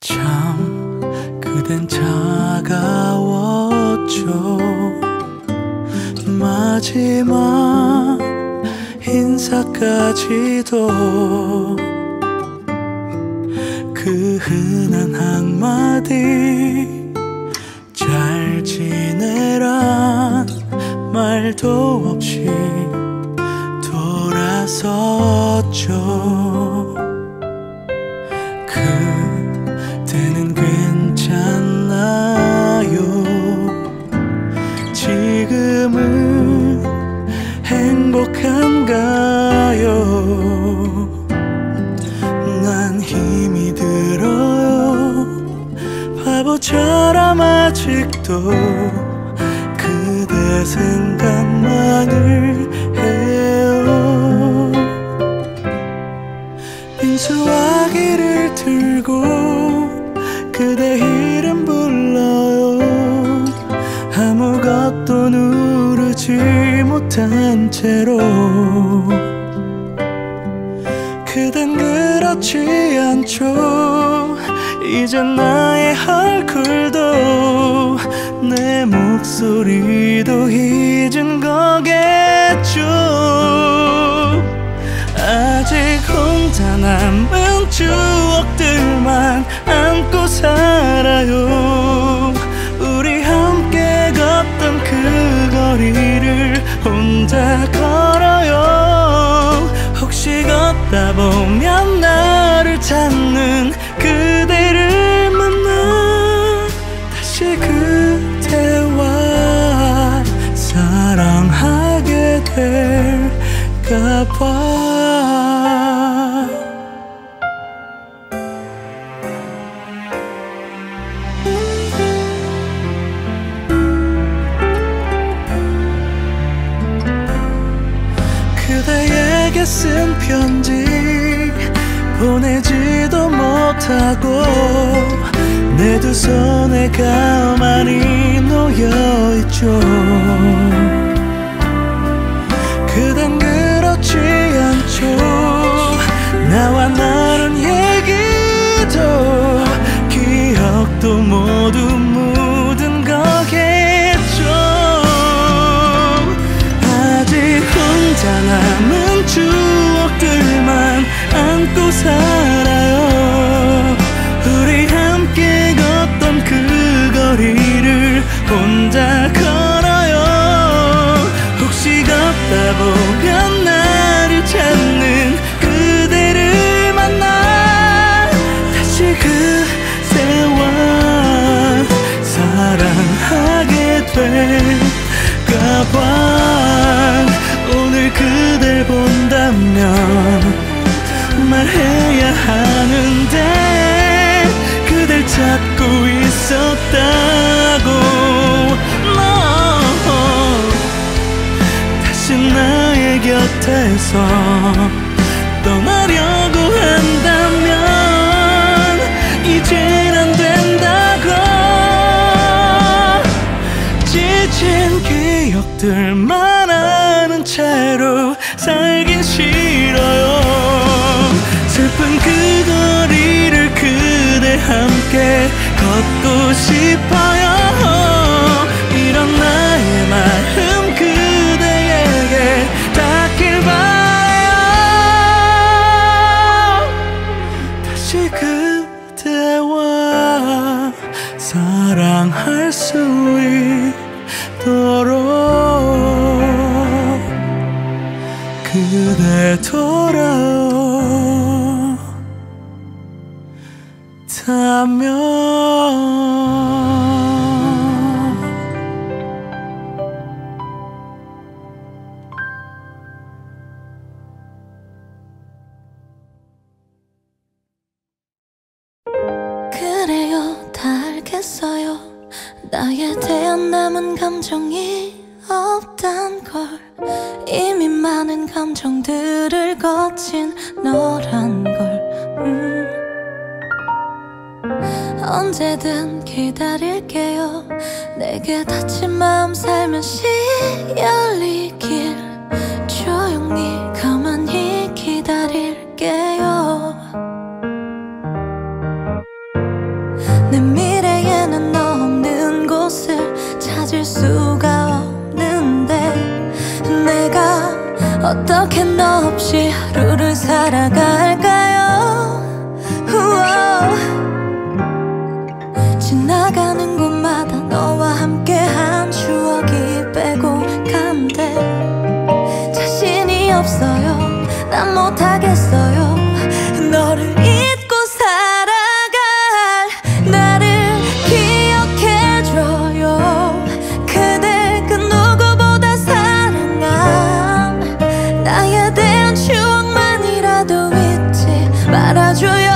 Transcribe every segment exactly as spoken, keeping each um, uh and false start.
참 그댄 차가웠죠. 마지막 인사까지도 그 흔한 한마디 잘 지내란 말도 없이 돌아섰죠. 그때는 괜찮나요? 지금은 행복한가요? 난 힘이 들어요. 바보처럼 아직도 그대 생각만을 해요. 빈수화기를 들고 그대 이름 불러요. 아무것도 누르지 못한 채로. 그댄 그렇지 않죠. 이젠 나의 얼굴도 내 목소리도 잊은 거겠죠. 아직 혼자 남은 추억들만 안고 살아요. 우리 함께 걷던 그 거리를 혼자 걸어요. 혹시 걷다 보면 나를 찾는 그대를 만나 다시 그대와 사랑하게 될까 봐. 그대에게 쓴 편지 보내지도 못하고 내 두 손에 가만히 놓여있죠. 그댄 그렇지 않죠. 나와 나눈 얘기도 기억도 모두 묻은 거겠죠. 아직 혼자 남은 추억들만 안고 살아요. 우리 함께 걷던 그 거리를 혼자 걸어요. 혹시 걷다 보면 나를 찾는 그대를 만나 다시 그대와 사랑하게 될까 봐. 오늘 그댈 본다면 말해야 하는데 그댈 찾고 있었다고. no. 다시 나의 곁에서 떠나려고 한다면 이젠 안 된다고. 지친 기억들만 아는 채로 살긴 싫어요. 슬픈 그 거리를 그대 함께 걷고 싶어요. 이런 나의 마음 그대에게 닿길 바라요. 다시 그대와 사랑할 수 있도록 그대 돌아온다면. 그래요, 다 알겠어요. 나에 대한 남은 감정이 없단 걸. 이미 많은 감정들을 거친 너란 걸. 음. 언제든 기다릴게요. 내게 닫힌 마음 살며시 열리길. 조용히 가만히 기다릴게요. 내 미래에는 너 없는 곳을 찾을 수가 없는데 내가 어떻게 너 없이 하루를 살아갈까요? 우오. 지나가는 곳마다 너와 함께한 추억이 빼곡한데 자신이 없어요. 난 못하겠어요. 너를 잊고 살아갈 나를 기억해줘요. 그대 그 누구보다 사랑한 나에 대한 추억만이라도 잊지 말아줘요.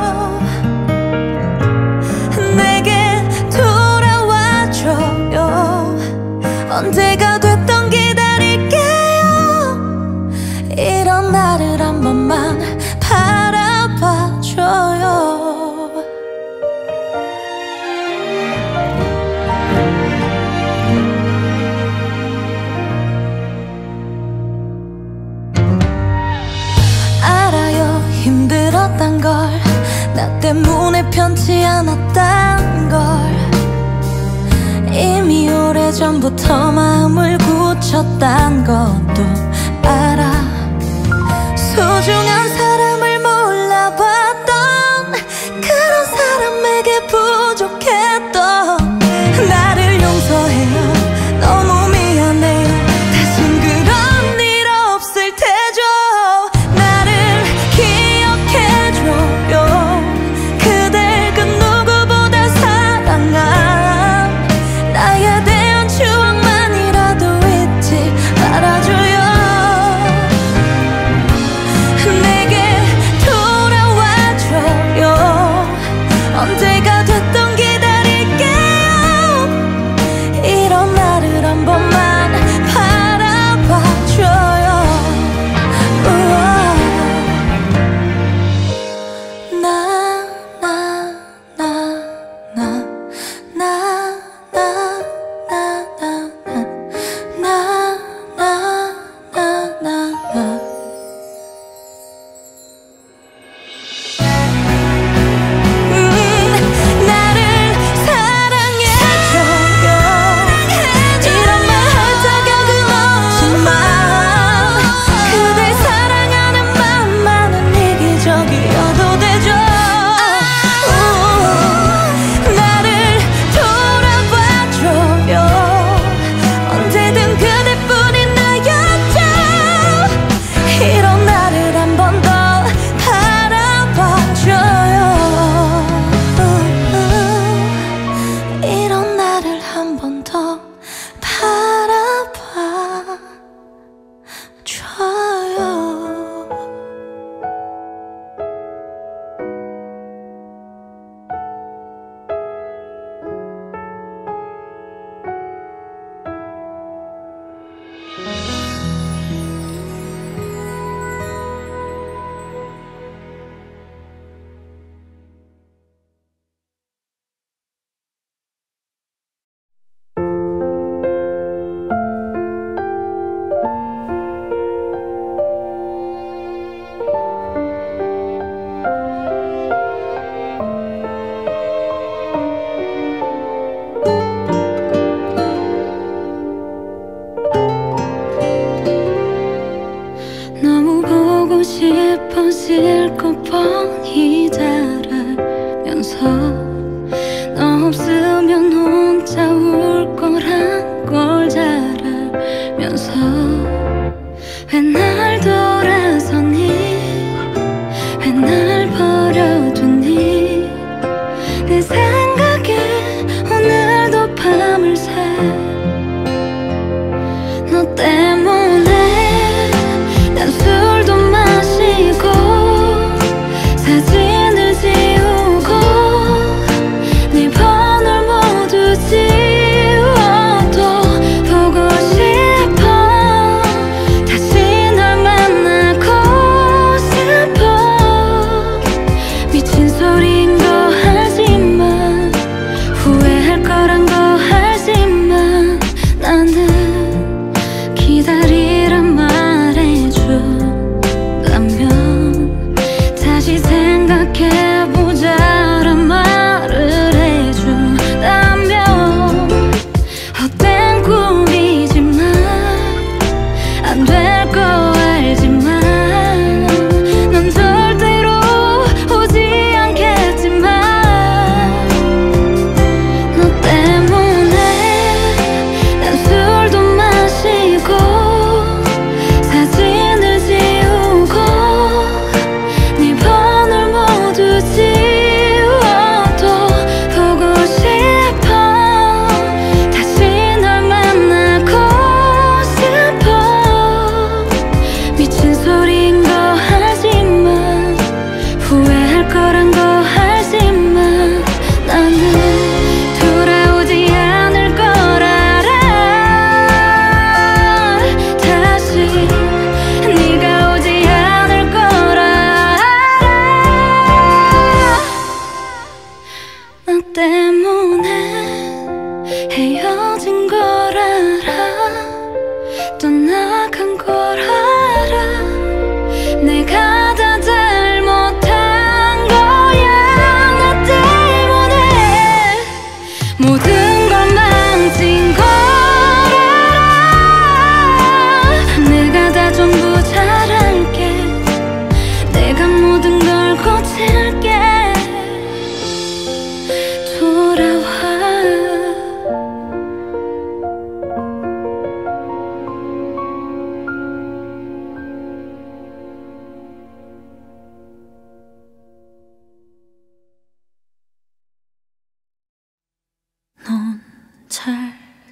내게 돌아와줘요. 언제가 됐던 기다릴게요. 이런 나를 한 번만 바라봐줘요. 알아요 힘들었단 걸, 나 때문에 편치 않았단 걸. 이미 오래전부터 마음을 굳혔단 것도 알아. 소중한 사람을 몰라봤던 그런 사람에게 부족했던 나를 용서해요. 너무 미안해요. 다신 그런 일 없을 테죠. 나를 기억해줘요. 그댈 그 누구보다 사랑한 나에 대한 추억만이라도 잊지 말아줘요. 내게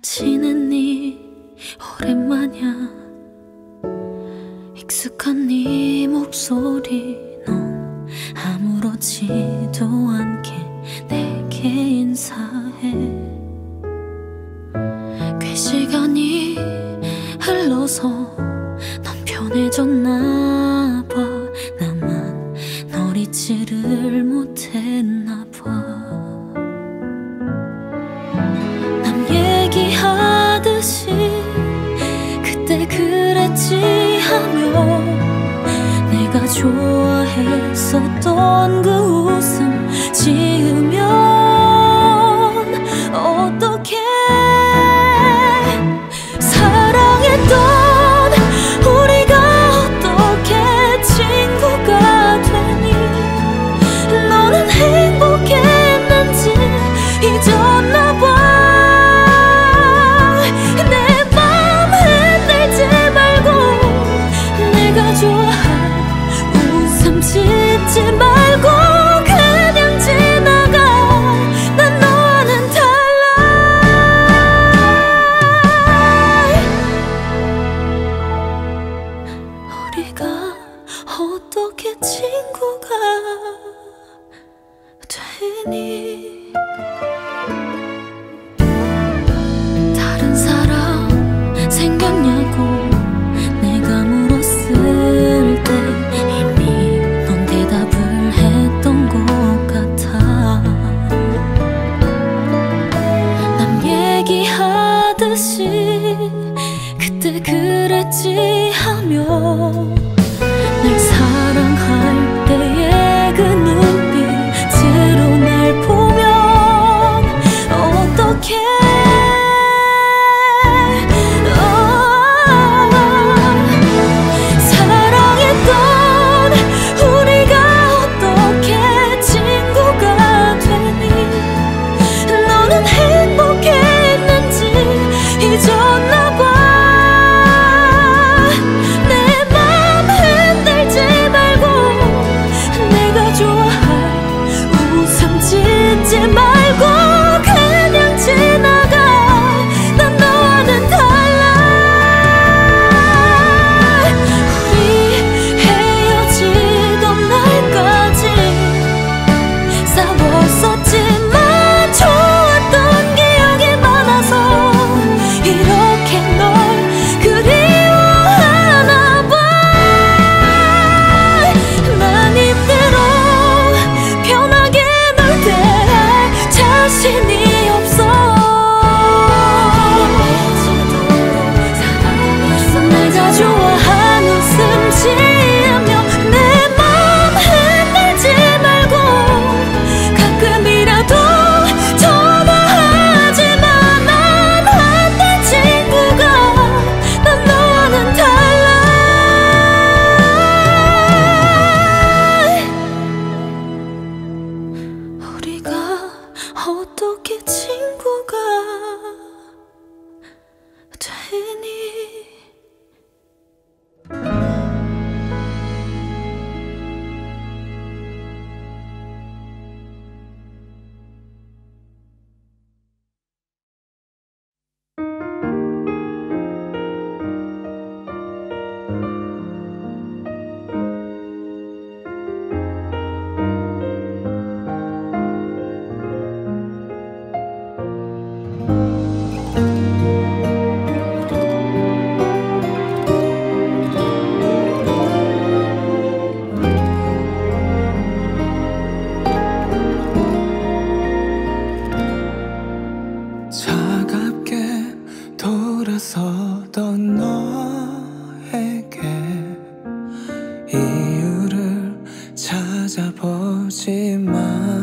지냈니? 오랜만이야. 익숙한 네 목소리 넌 아무렇지도 않게 내게 인사해. 꽤 시간이 흘러서 넌 편해졌나 봐. 나만 널 잊지를 못했나 봐. 남 얘기하듯이 그때 그랬지 하며 내가 좋아했었던 그 웃음 지으면 어떡해. 사랑했던 우리가 어떻게 친구가 되니. 너는 행복했는지 잊었나 봐. 내 맘 흔들지 말고 내가 좋아할 웃음 짓지 말고 그냥 지나가. 난 너와는 달라. 우리가 어떻게 친구가 되니. 다른 사람 생겼냐고 내가 물었을 때 이미 넌 대답을 했던 것 같아. 남 얘기하듯이 그때 그랬지 하며 날 사랑할 때의 그 눈빛으로 날 보면 어떡해. 사랑했던 우리가 어떻게 친구가 되니. 너는 행복했는지 잊었나 봐. 내 맘 흔들지 말고 내가 좋아할 웃음 짓지 말고 그냥 지나가. 난 너와는 달라. 우리 헤어지던 날까지 싸웠었지만 좋았던 기억이 많아서 이렇게 널 그리워하나 봐. 난 힘들어 편하게 널 대할 자신이 없어. 내가 좋아한 웃음 지으며 내 맘 흔들지 말고 가끔이라도 전화하지만 난 안돼 친구가. 난 너와는 달라. 우리가 어떻게 친구가 되니. 차갑게 돌아서던 너에게 이유를 찾아보지만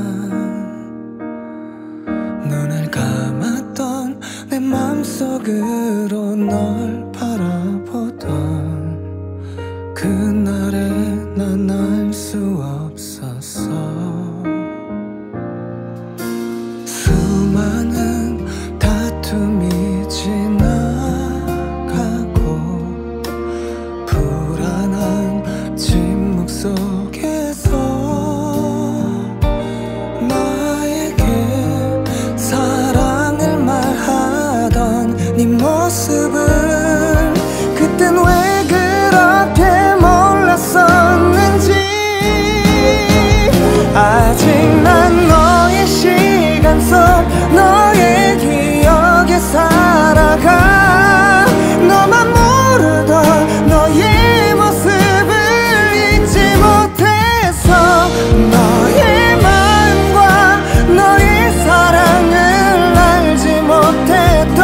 눈을 감았던 내 맘속으로 널 바라보던 그날에 난 알 수 없었어. 수많은 다툼이 지나가고 불안한 침묵 속에서 난 너의 시간 속 너의 기억에 살아가. 너만 모르던 너의 모습을 잊지 못해서 너의 마음과 너의 사랑을 알지 못했던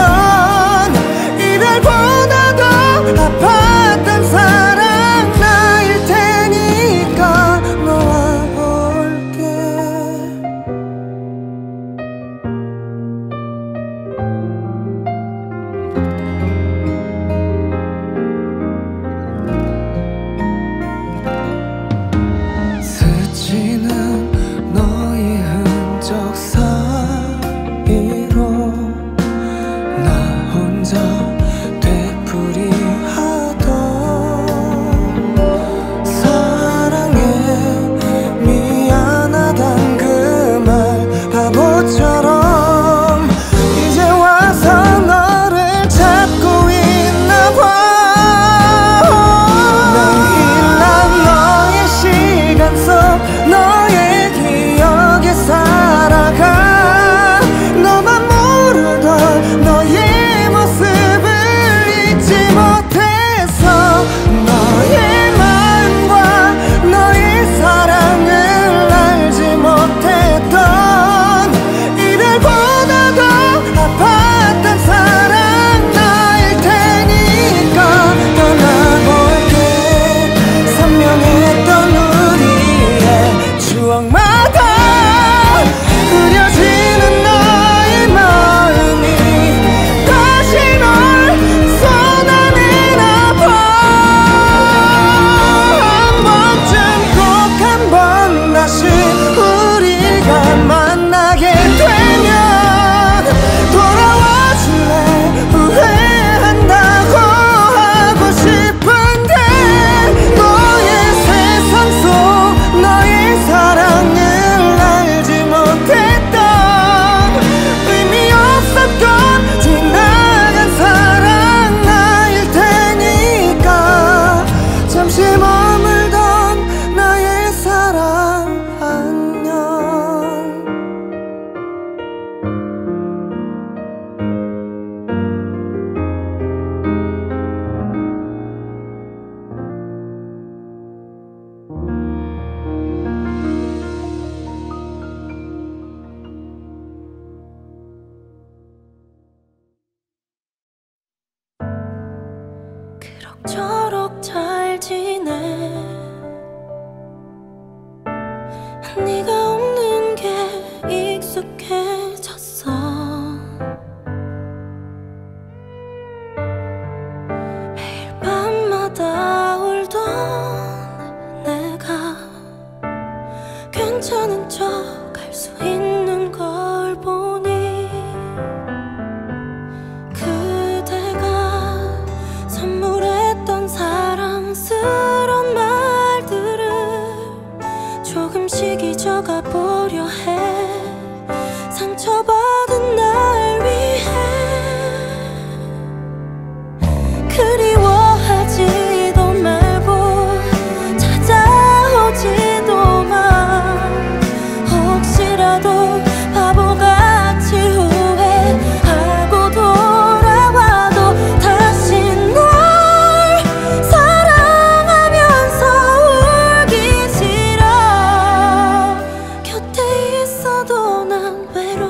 이별보다 더 아팠던 사랑 나일 테니까 너와 볼게. 스치는 너의 흔적 사이로 나 혼자 되풀이하던 사랑해 미안하단 그 말 바보처럼 이제 와서 너를 찾고 있나 봐. 매일 난 너의 시간 속 너의 기억에 살아가. 너만 모르던 너의 모습을 잊지 못해서 너의 마음과 너의 사랑을 알지 못했던 이별보다 더 아팠던 사랑 나일 테니까 떠나볼게. 선명했던 우리의 추억마다 그려지는 너의 마음이 다시 널 쏟아내나 봐. 한 번쯤 꼭 한 번 다시 우리가 만나게 되면 돌아와 줄래. 후회한다고 하고 싶은데 너의 세상 속 너의 사랑을 알지 못했던 의미 없었던 지나간 사랑 나일 테니까 잠시 머물던 나의 사랑 안녕. 그럭저럭 잘 지내. 네가 없는 게 익숙해졌어. 매일 밤마다 울던 내가 괜찮은 척 할 수 있는 걸 보니 그대가 선물했던 사랑스런 말들을 조금씩 잊어가 보려 해. 상처받은 날 위해 그리워하지도 말고 찾아오지도 마. 혹시라도 바보같이 후회하고 돌아와도 다시 널 사랑하면서 울기 싫어. 곁에 있어도 난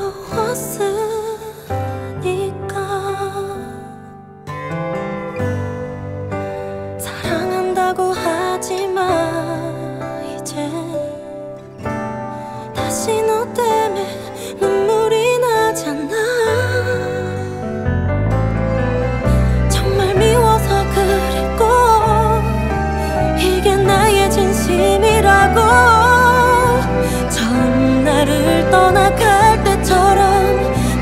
외로웠으니까. 사랑한다고 하지마. 이제 다시 너 때문에 눈물이 나잖아. 정말 미워서 그랬고 이게 나의 진심이라고. 처음 나를 떠나갈 때처럼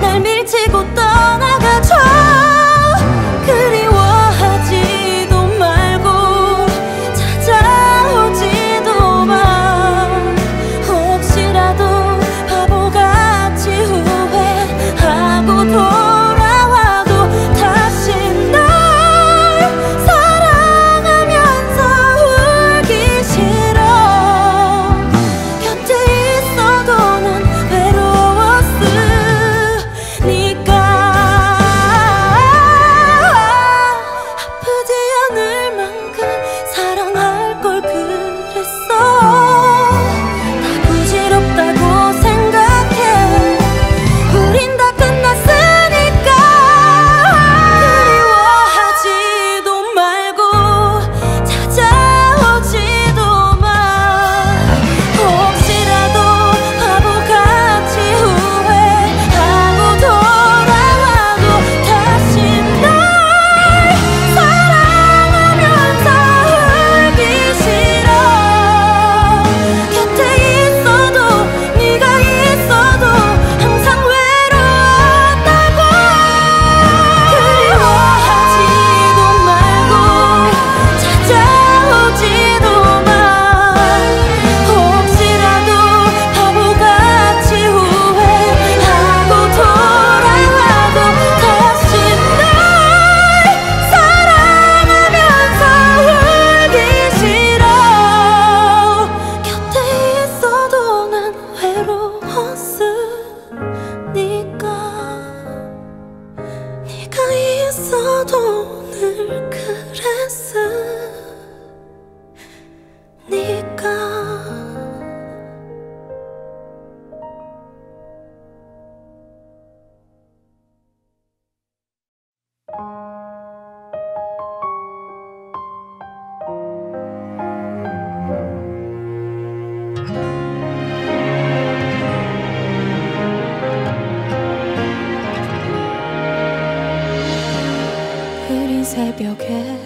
새벽에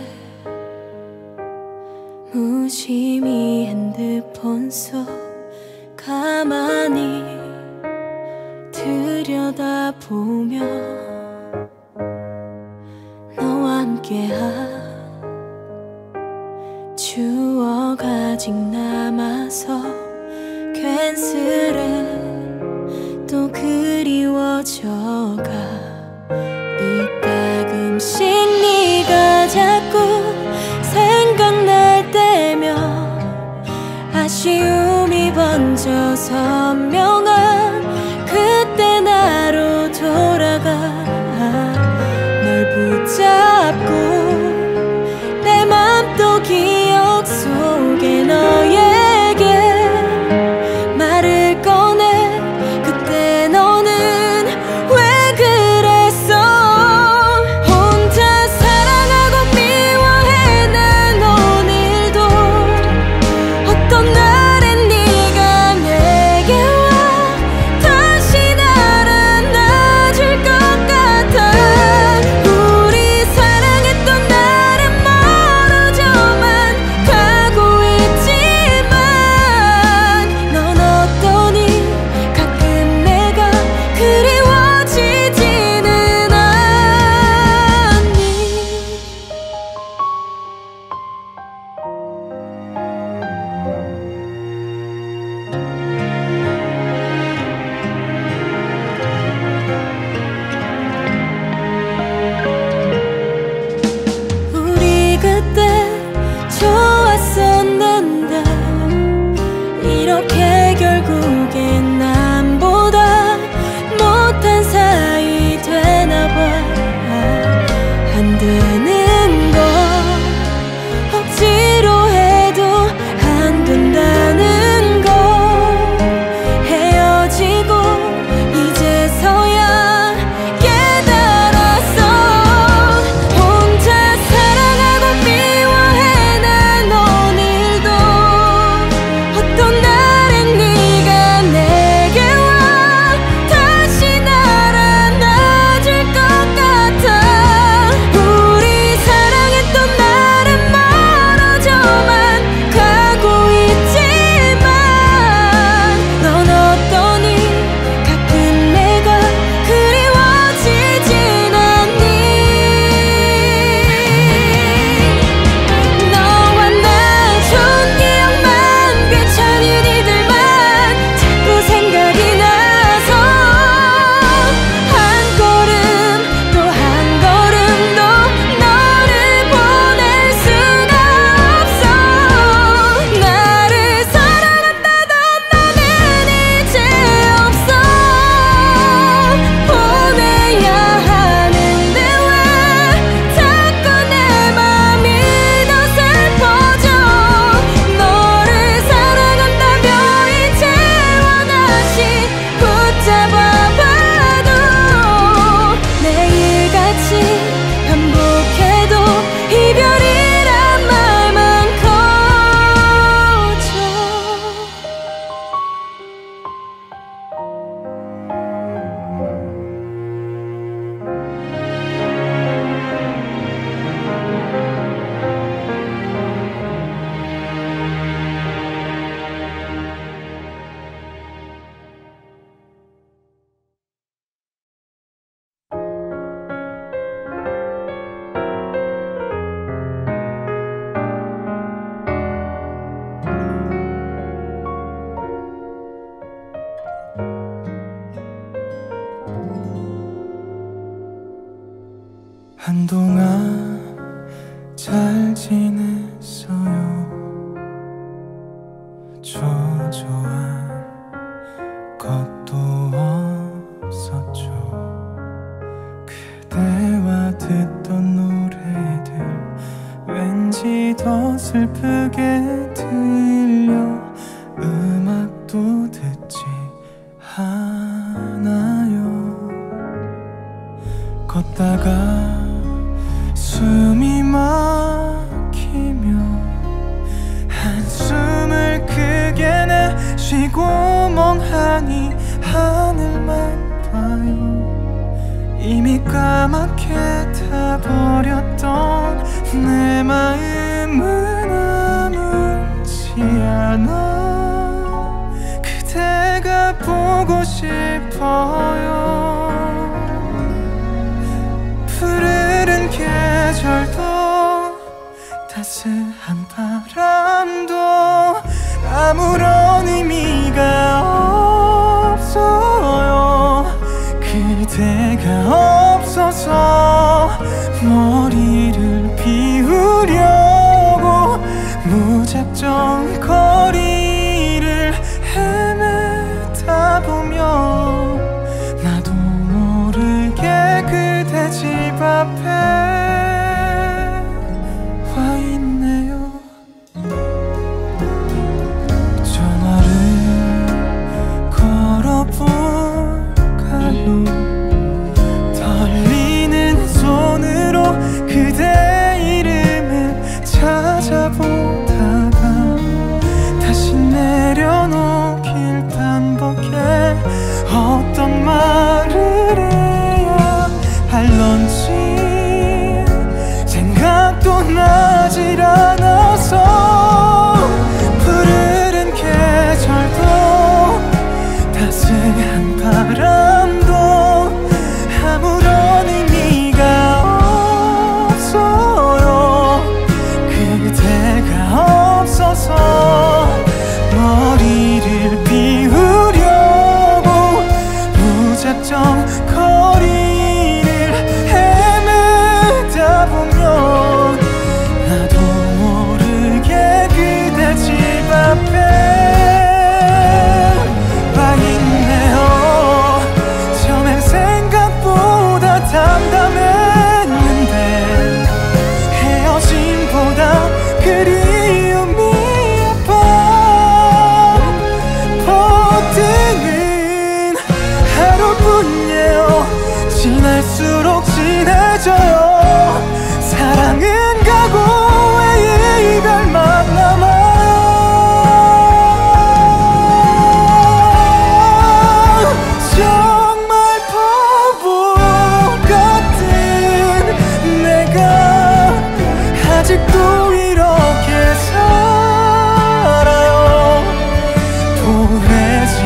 무심히 핸드폰 속 가만히 들여다보며 너와 함께한 추억 아직 남아서 괜스레 또 그리워져가 이따금씩 네가 자꾸 생각날 때면 아쉬움이 번져 선명한 그때 나로 돌아가 널 붙잡고 내 맘도 기억 속에 너에게 말을 꺼내 그때 너는 왜 그랬어 혼자 사랑하고 미워해 난 오늘도 어떤 날엔 네가 내게 와 다시 날 안아줄 것 같아 우리 사랑했던 날은 멀어져만 가고 있지만 넌 어떠니 가끔 내가 그리워지지는 않니 우리 그때 좋았었는데 이렇게 결국엔 남보다 못한 사이 되나봐 안 되는 거 억지로 해도 안 된다는 거 헤어지고 이제서야 깨달았어 혼자 사랑하고 미워해 난 오늘도 어떤 날엔 네가 내게 와 다시 날 안아줄 것 같아 우리 사랑했던 날은 멀어져만 가고 있지만 넌 어떠니 가끔 내가 그리워지진 않니 너와 나 좋은 기억만 괜찮은 이들만 자꾸 생각이 나서 한 걸음 또 한 걸음 더 너를 보낼 수가 없어 나를 사랑한다던 너는 이제 없어 보내야 하는데 왜 자꾸 내 맘이 더 슬퍼져 너를 사랑한다며 이제와 다시 붙잡아봐도 내일같이 반복해도 이별이란 말만 커져 한동안 잘 지냈어요 초조한 것도 없었죠 그대와 듣던 노래들 왠지 더 슬프게 들려 음악도 듣지 않아요 걷다가 숨이 막히며 한숨을 크게 내쉬고 멍하니 하늘만 봐요 이미 까맣게 가버렸던 내 마음은 아물지 않아. 그대가 보고 싶어요. 푸르른 계절도 따스한 바람도 아무런 의미가 없어요. 그대가 없어서 머리를 비우려고 무작정 거리를 헤매다 보면 나도 모르게 그대 집 앞에 와 있네요. 전화를 걸어볼까요? 떨리는 손으로 그대 이름을 찾아보다가 다시 내려놓길 단복해 어떤 말을 해야 할런지 생각도 나질 않아서. 푸르른 계절도 따스한 바람도 아무런 의미가 없어요. 그대가 없어서 머리를 비우려고 무작정 거리를 헤매다 보면 나도 모르게 그대 집 앞에 와 있네요. 처음엔 생각보다 담담했는데 헤어짐보다 그리움이 아파. 버티는 하루뿐이에요. 지날수록 진해져요. 사랑은 가고 왜 이별만 남아. 정말 바보 같은 내가 아직도 이렇게 살아요. 보내지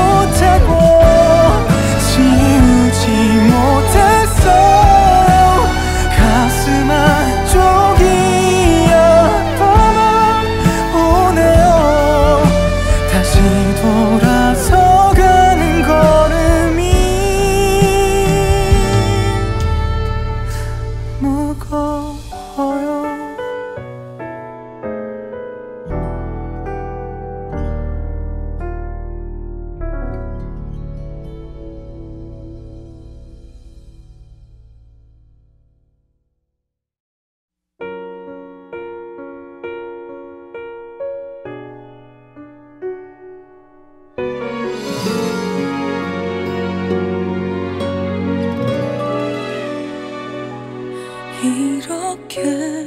못하고 지우지 못했어요. 가슴 한쪽이 아파만 오네요. 다시 돌아서 가는 걸음이 무거워요. 이렇게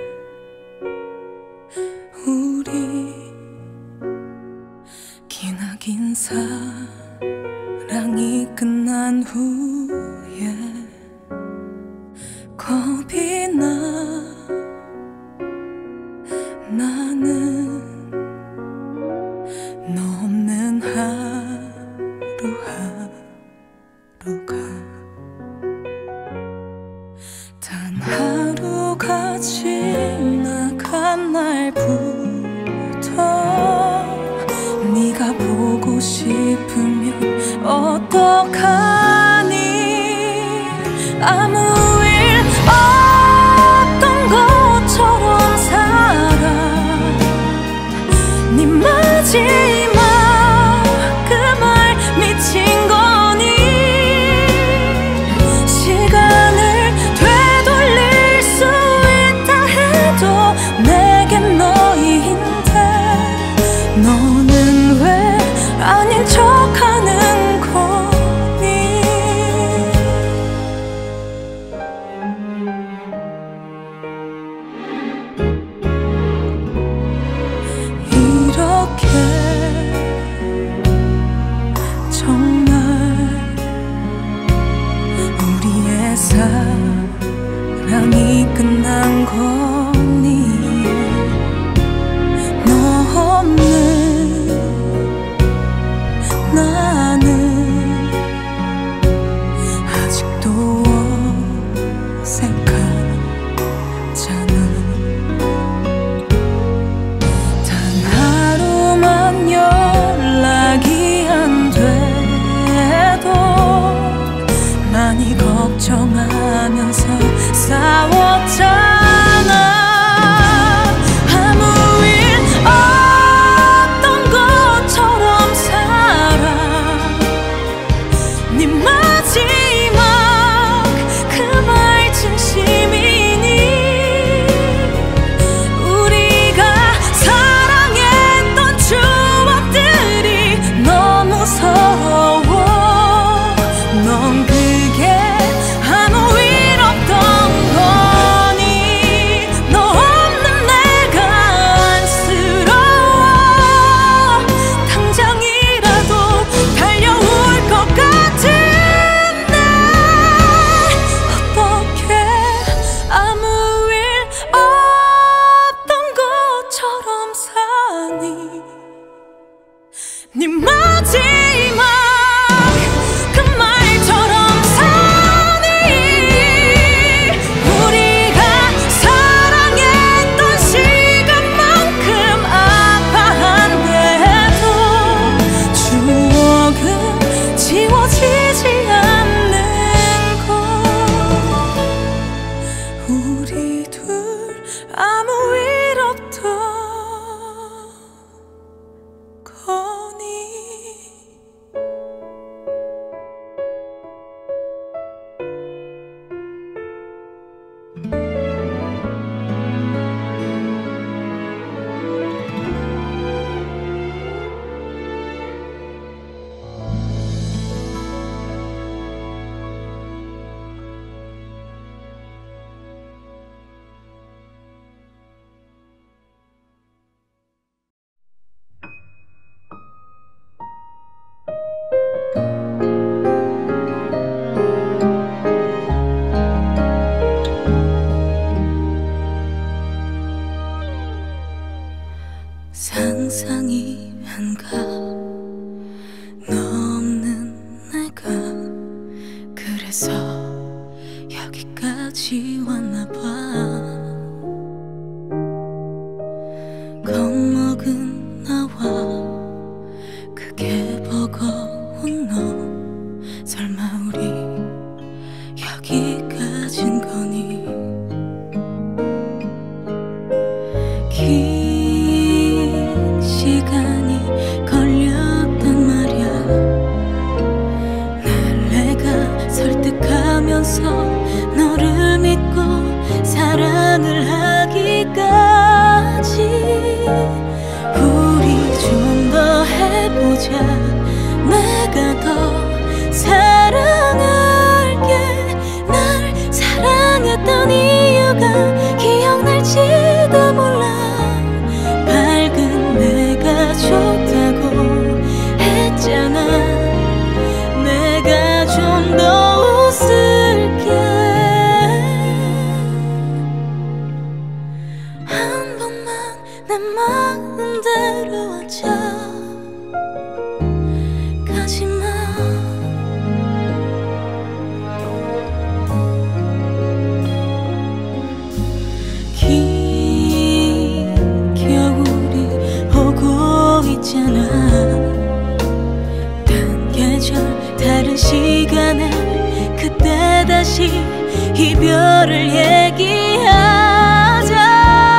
우리 기나긴 사랑이 끝난 후에 겁이 나. 나는 너 없는 하루하루가 단 하루가 지나간 날부터 네가 보고 싶으면 어떡하니. 아무 일 없던 것처럼 살아. 네 마지막 그 말 미친 거니. 시간을 되돌릴 수 있다 해도 내겐 너인데 너는 왜 아닌 척하는 거니. 이렇게 계절 다른 시간에 그때 다시 이별을 얘기하자.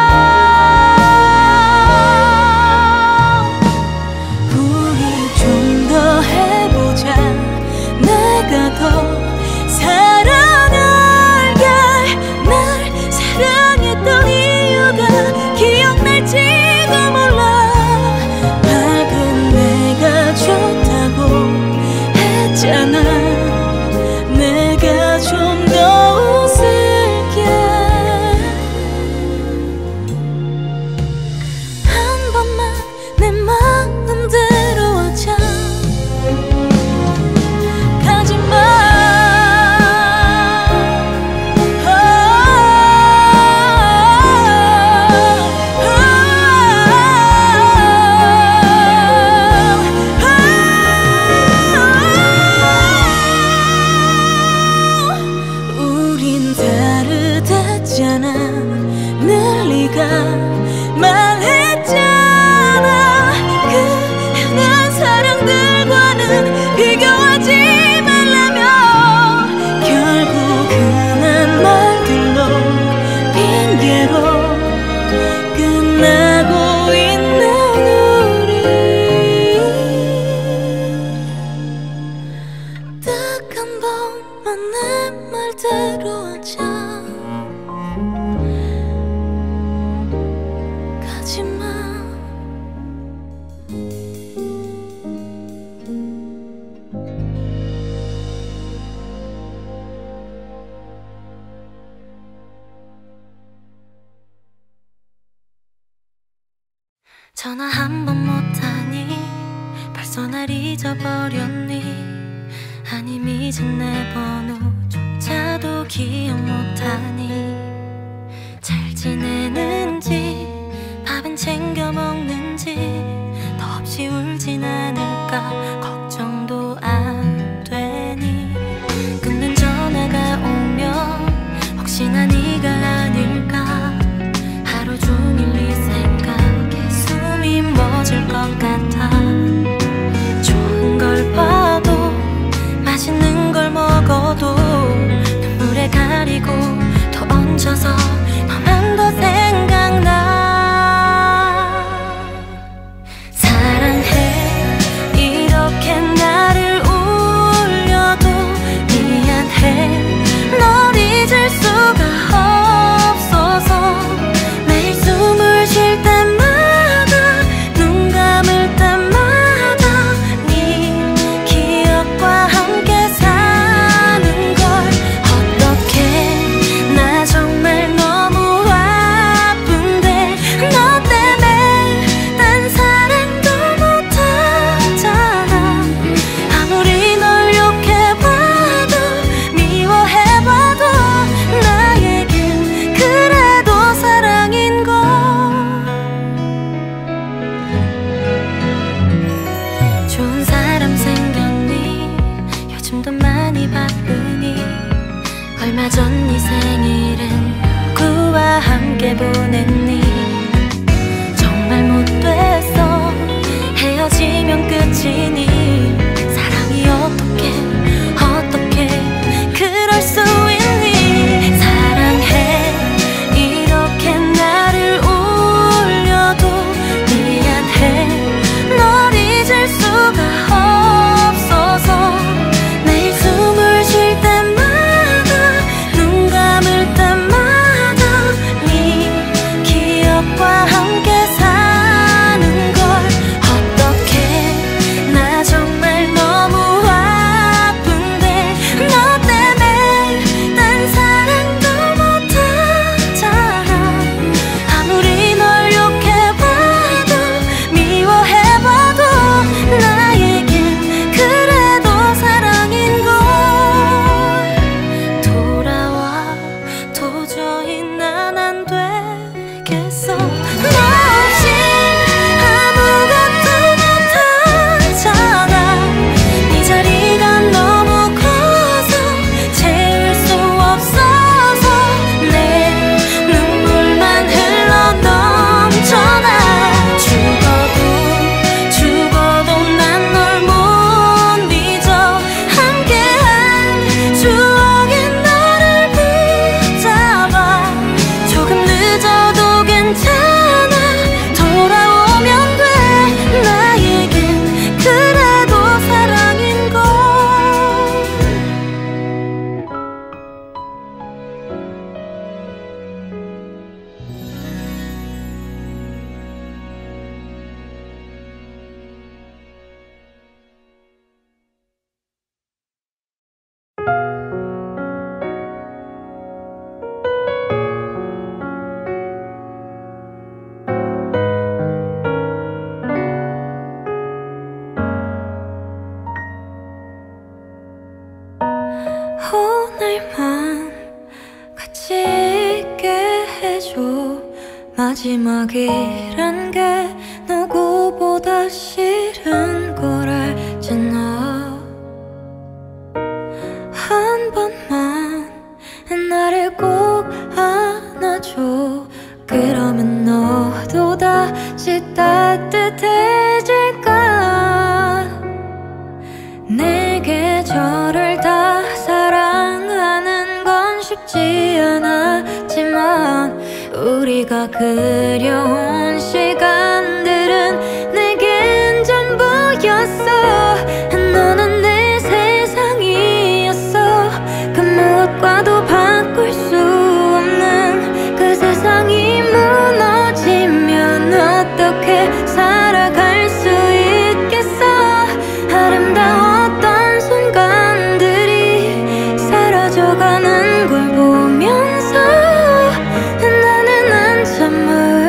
우리 좀 더 해보자. 내가 더 사랑할게. 날 사랑했던 이유가 기억날지도 몰라. 밝은 내가 좋다고 했잖아. 내가 좀 더 웃을게. 한 번만 내 마음대로 하자. 가지마. 늘 네가 말했잖아. 그 흔한 사랑들과는 비교하지 말라며. 결국 흔한 말들로 핑계로 끝나고 있는 우리. 딱 한 번만 내 말대로 하자. 전화 한 번 못하니 벌써 날 잊어버렸니? 아님 이젠 내 번호조차도 기억 못하니? 잘 지내는지 밥은 챙겨 먹는지 더없이 울진 않을까 걱정도 안 되니? 끊는 전화가 오면 혹시나 네가 아닐까 하루 종일 네 생각에 숨이 멎을 것 같아. 좋은 걸 봐도 맛있는 걸 먹어도 눈물에 가리고 더 얹어서 너만 더 생각나. 사랑해 이렇게 나를 울려도 미안해 널 잊을 수가 없어서 매일 숨을 쉴 때마다 눈 감을 때마다 네 기억과 함께 사는 걸. 어떡해 나 정말 너무 아픈데 너 때문에 딴 사랑도 못하잖아. 아무리 널 욕해봐도 미워해봐도 나에겐 그래도 사랑인걸. 좋은 사람 생겼니? 요즘도 많이 바쁘니? 얼마 전 네 생일은 누구와 함께 보냈니? 정말 못됐어 헤어지면 끝이니? 사랑이 어떻게 어떻게 그럴 수 있니? 사랑해 이렇게 나를 울려도 미안해 널 잊을 수가 없어서 매일 숨을 쉴 때마다 눈 감을 때마다 네 기억과 함께 사는 걸. 어떡해 나 마지막이란 게 누구보다 싫은 걸 알지 너. 한 번만 나를 꼭 안아줘. 그러면 너도 다시 따뜻해질까. 내게 저를 다 사랑하는 건 쉽지 않았지만 우리가 그려온 시간들은 내겐 전부였어. 너는 내 세상이었어. 그 무엇과도 바꿀 수 없는 그 세상이 무너지면 어떻게 살아갈 수 있겠어. 아름다웠던 순간들이 사라져가는 걸 보면서 나는 한참을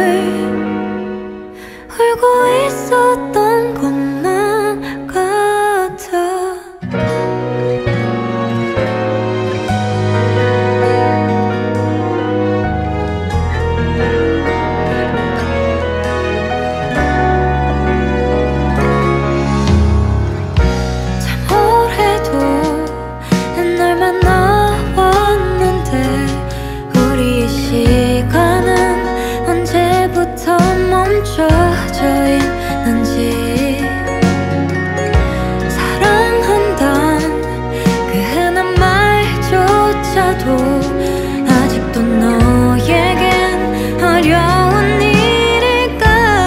울고 있었던 것만 같아. 멈춰져 있는지. 사랑한단 그 흔한 말조차도 아직도 너에겐 어려운 일일까.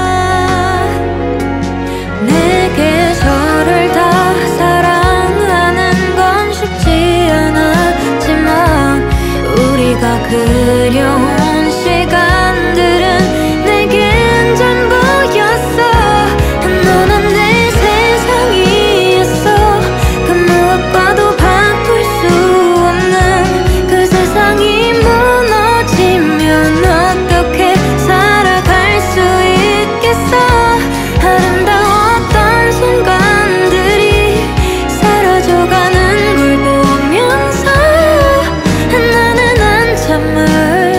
내게 저를 다 사랑하는 건 쉽지 않았지만 우리가 그려온 시간들은 내겐 전부였어. 너는 내 세상이었어. 그 무엇과도 바꿀 수 없는 그 세상이 무너지면 어떻게 살아갈 수 있겠어. 아름다웠던 순간들이 사라져가는 걸 보면서 나는 한참을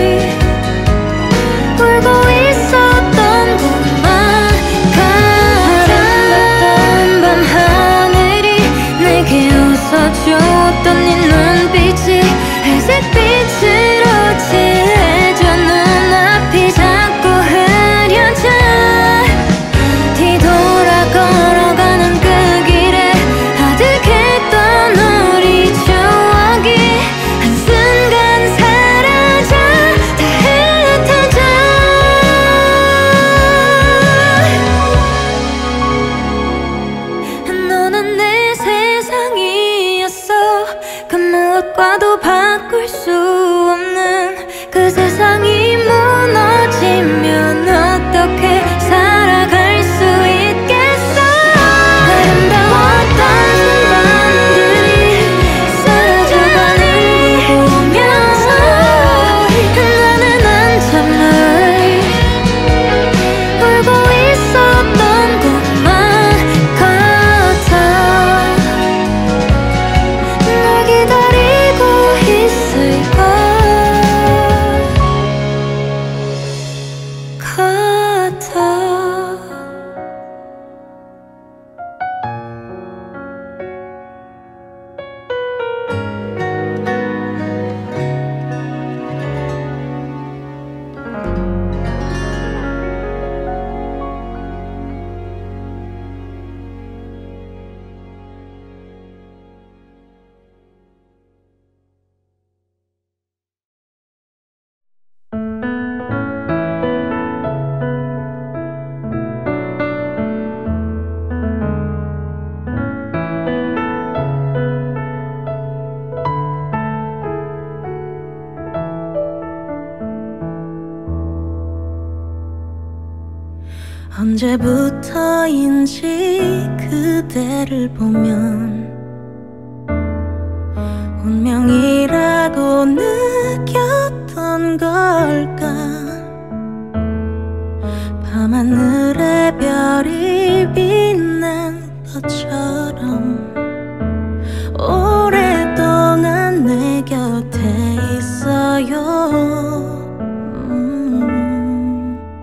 울고 있었던 것만 같아. 아름답던 밤하늘이 내게 웃어주었던 네 눈빛이 회색빛으로 칠해져 눈앞이 자꾸 흐려져. 뒤돌아 걸어가는 그 길에 아득했던 우리 추억이 한순간 사라져 다 흩어져. 너는 내 세상이었어. 그 무엇과도 바꿀 수 없는 그 세상이 무너지면 어떻게 살아갈 수 있겠어. 아름다웠던 순간들이 사라져가는 걸 보면서 나는 한참을 울고 있었던 것만 같아. 널 기다리고 있을까 같아. 언제부터인지 그대를 보면 운명이라고 느꼈던 걸까. 밤하늘에 별이 빛난 것처럼 오랫동안 내 곁에 있어요. 음.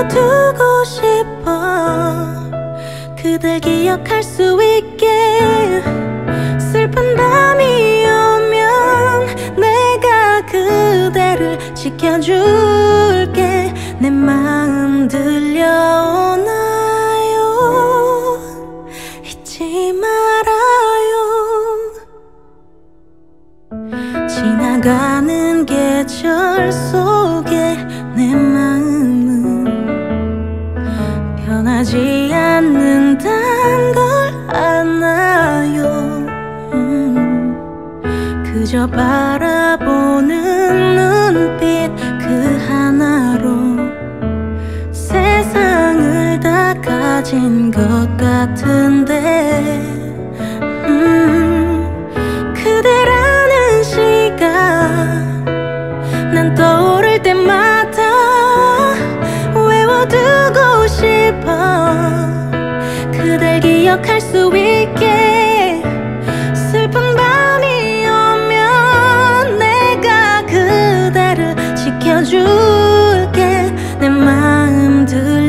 외워두고 싶어. 그댈 기억할 수 있게. 슬픈 밤이 오면 내가 그대를 지켜줄게. 내 마음 들려오나요? 잊지 말아요. 지나가는 계절 속에 내 마음은 변하지 않는단 걸 아나요. 음, 그저 바라보는 눈빛 그 하나로 세상을 다 가진 것 같은데. 음, 그대라는 시간 난 떠오를 때마다 외워두고 싶어. 그댈 기억할 수 있게. 슬픈 밤이 오면 내가 그대를 지켜줄게. 내 마음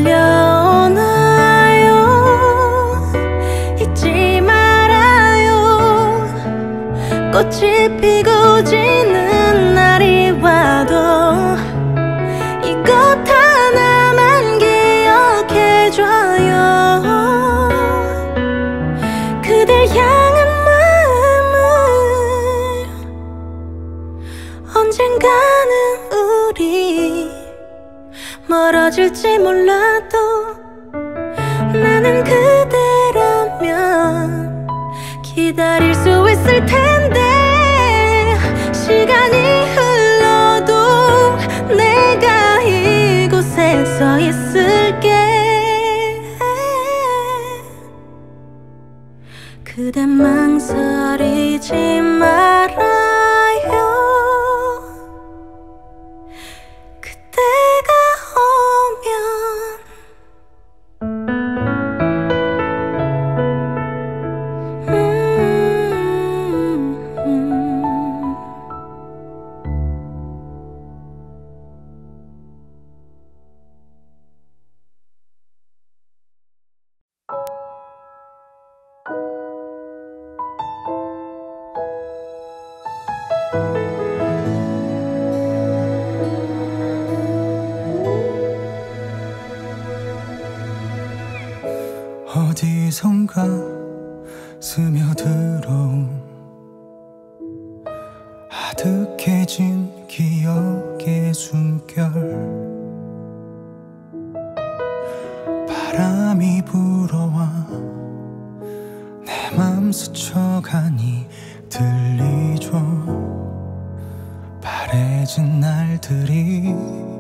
들려오나요? 잊지 말아요. 꽃이 피고 지는 날이 와도 이곳 하나만 기억해줘요. 그댈 향한 마음을 언젠가는 우리 멀어질지 몰라도 나는 그대라면 기다릴 수 있을 텐데. 시간이 흘러도 내가 이곳에 서 있을게. 그대 망설이지 말아요. 그대가 오면. 음, 음. 어디선가 스며들어온 아득해진 기억의 숨결. 바람이 불어와 내 맘 스쳐가니 들리죠. 바래진 날들이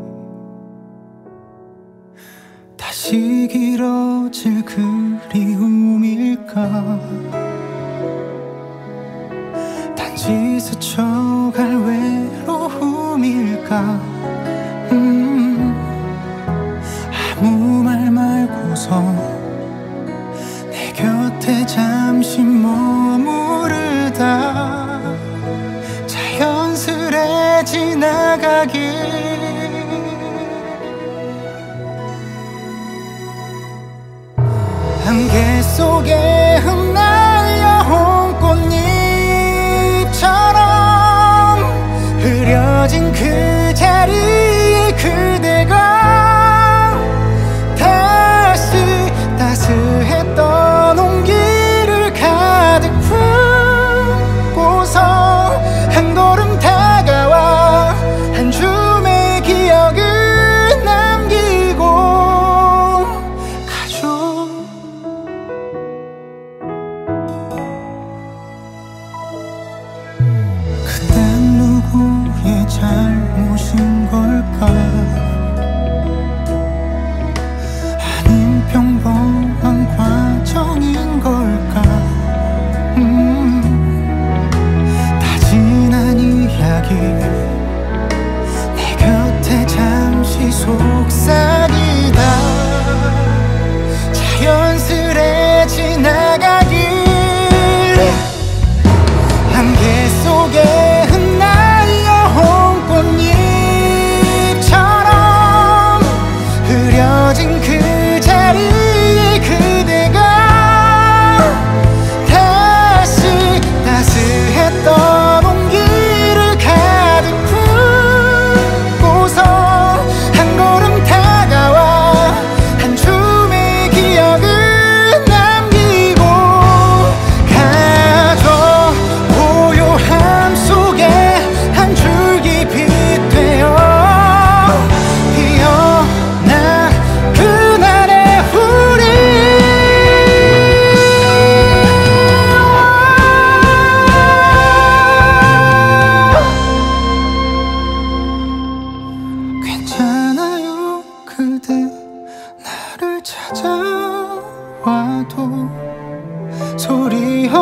다시 길어질 그리움일까. 단지 스쳐갈 외로움일까. 음, 아무 말 말고서 내 곁에 잠시 머무르다 자연스레 지나가길. 안개 속에 흩날려온 꽃잎처럼 흐려진 그 자리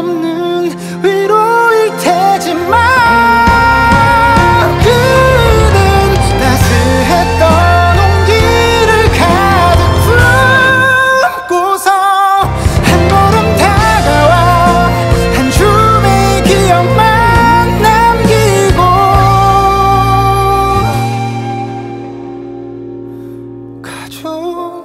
없는 위로일 테지만 그댄 따스했던 온기를 가득 품고서 한 걸음 다가와 한 줌의 기억만 남기고 가죠.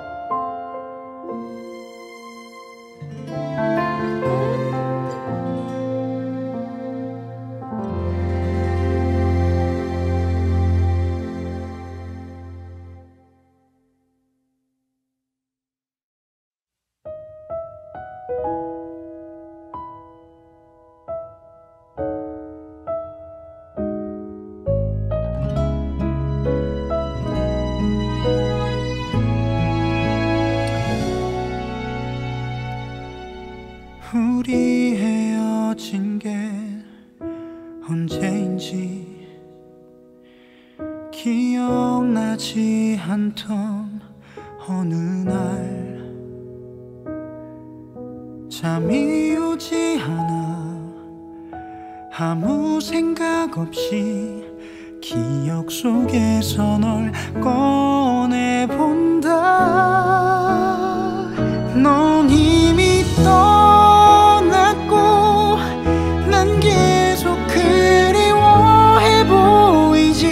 우리 헤어진 게 언제인지 기억나지 않던 어느 날 잠이 오지 않아 아무 생각 없이 기억 속에서 널 꺼내본다. 넌 이미 떠났고 난 계속 그리워해 보이지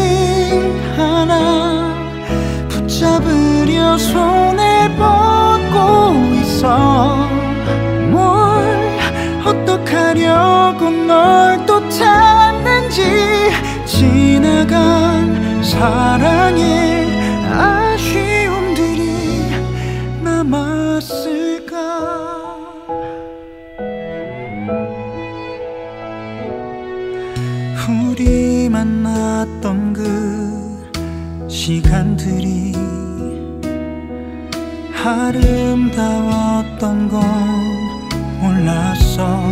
않아. 붙잡으려 손을 뻗고 있어. 뭘 어떡하려고 널 또 찾는지. 지나간 사랑의 아쉬움들이 남았을까. 우리 만났던 그 시간들이 아름다웠던 건 몰랐어.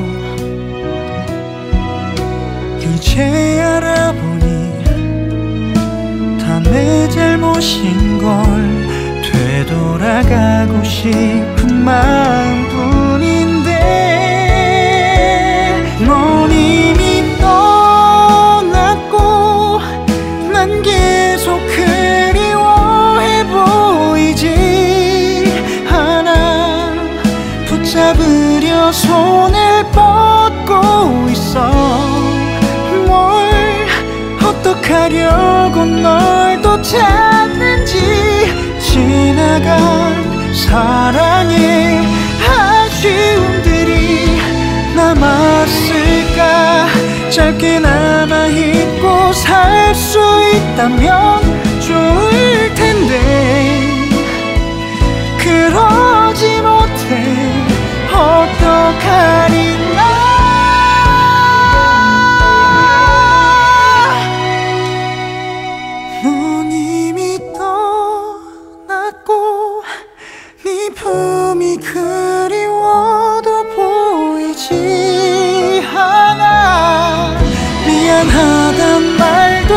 이제 알아보니 다 내 잘못인 걸. 되돌아가고 싶은 마음뿐인데 넌 이미 떠났고 난 계속 그리워해 보이지 않아. 붙잡으려 손을 뻗고 있어. 뭘 어떡하려고 널 또 찾는지. 지나간 사랑의 아쉬움들이 남았을까. 짧게 남아있고 살 수 있다면 좋을 텐데 그러지 못해 어떡하리. 넌 이미 떠났고 네 품이 그리워도 보이지 않아. 미안하단 말도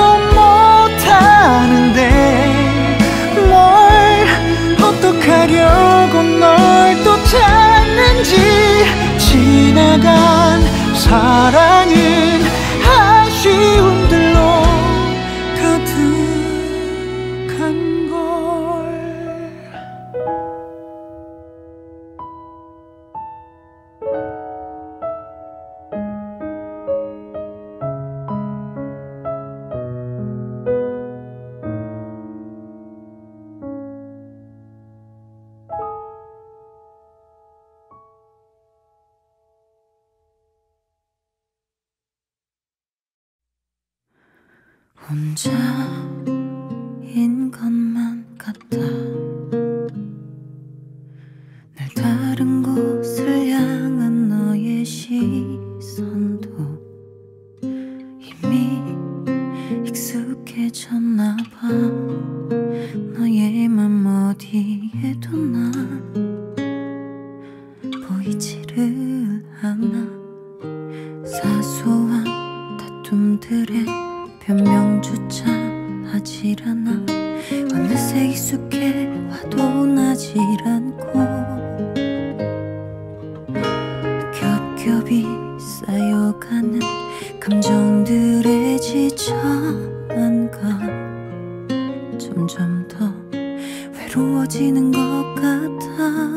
못하는데 뭘 어떡하려고 널 또 찾는지. 지나간 사랑은 아쉬움들로 가득한 걸. 혼자인 것만 같아. 날 다른 곳을 향한 너의 시선도 이미 익숙해졌나 봐. 너의 맘 어디에 뒀나 보이지를 않아. 사소한 다툼들에 변명조차 하질 않아. 어느새 익숙해 와도 나질 않고 곁 점점 더 외로워지는 것 같아.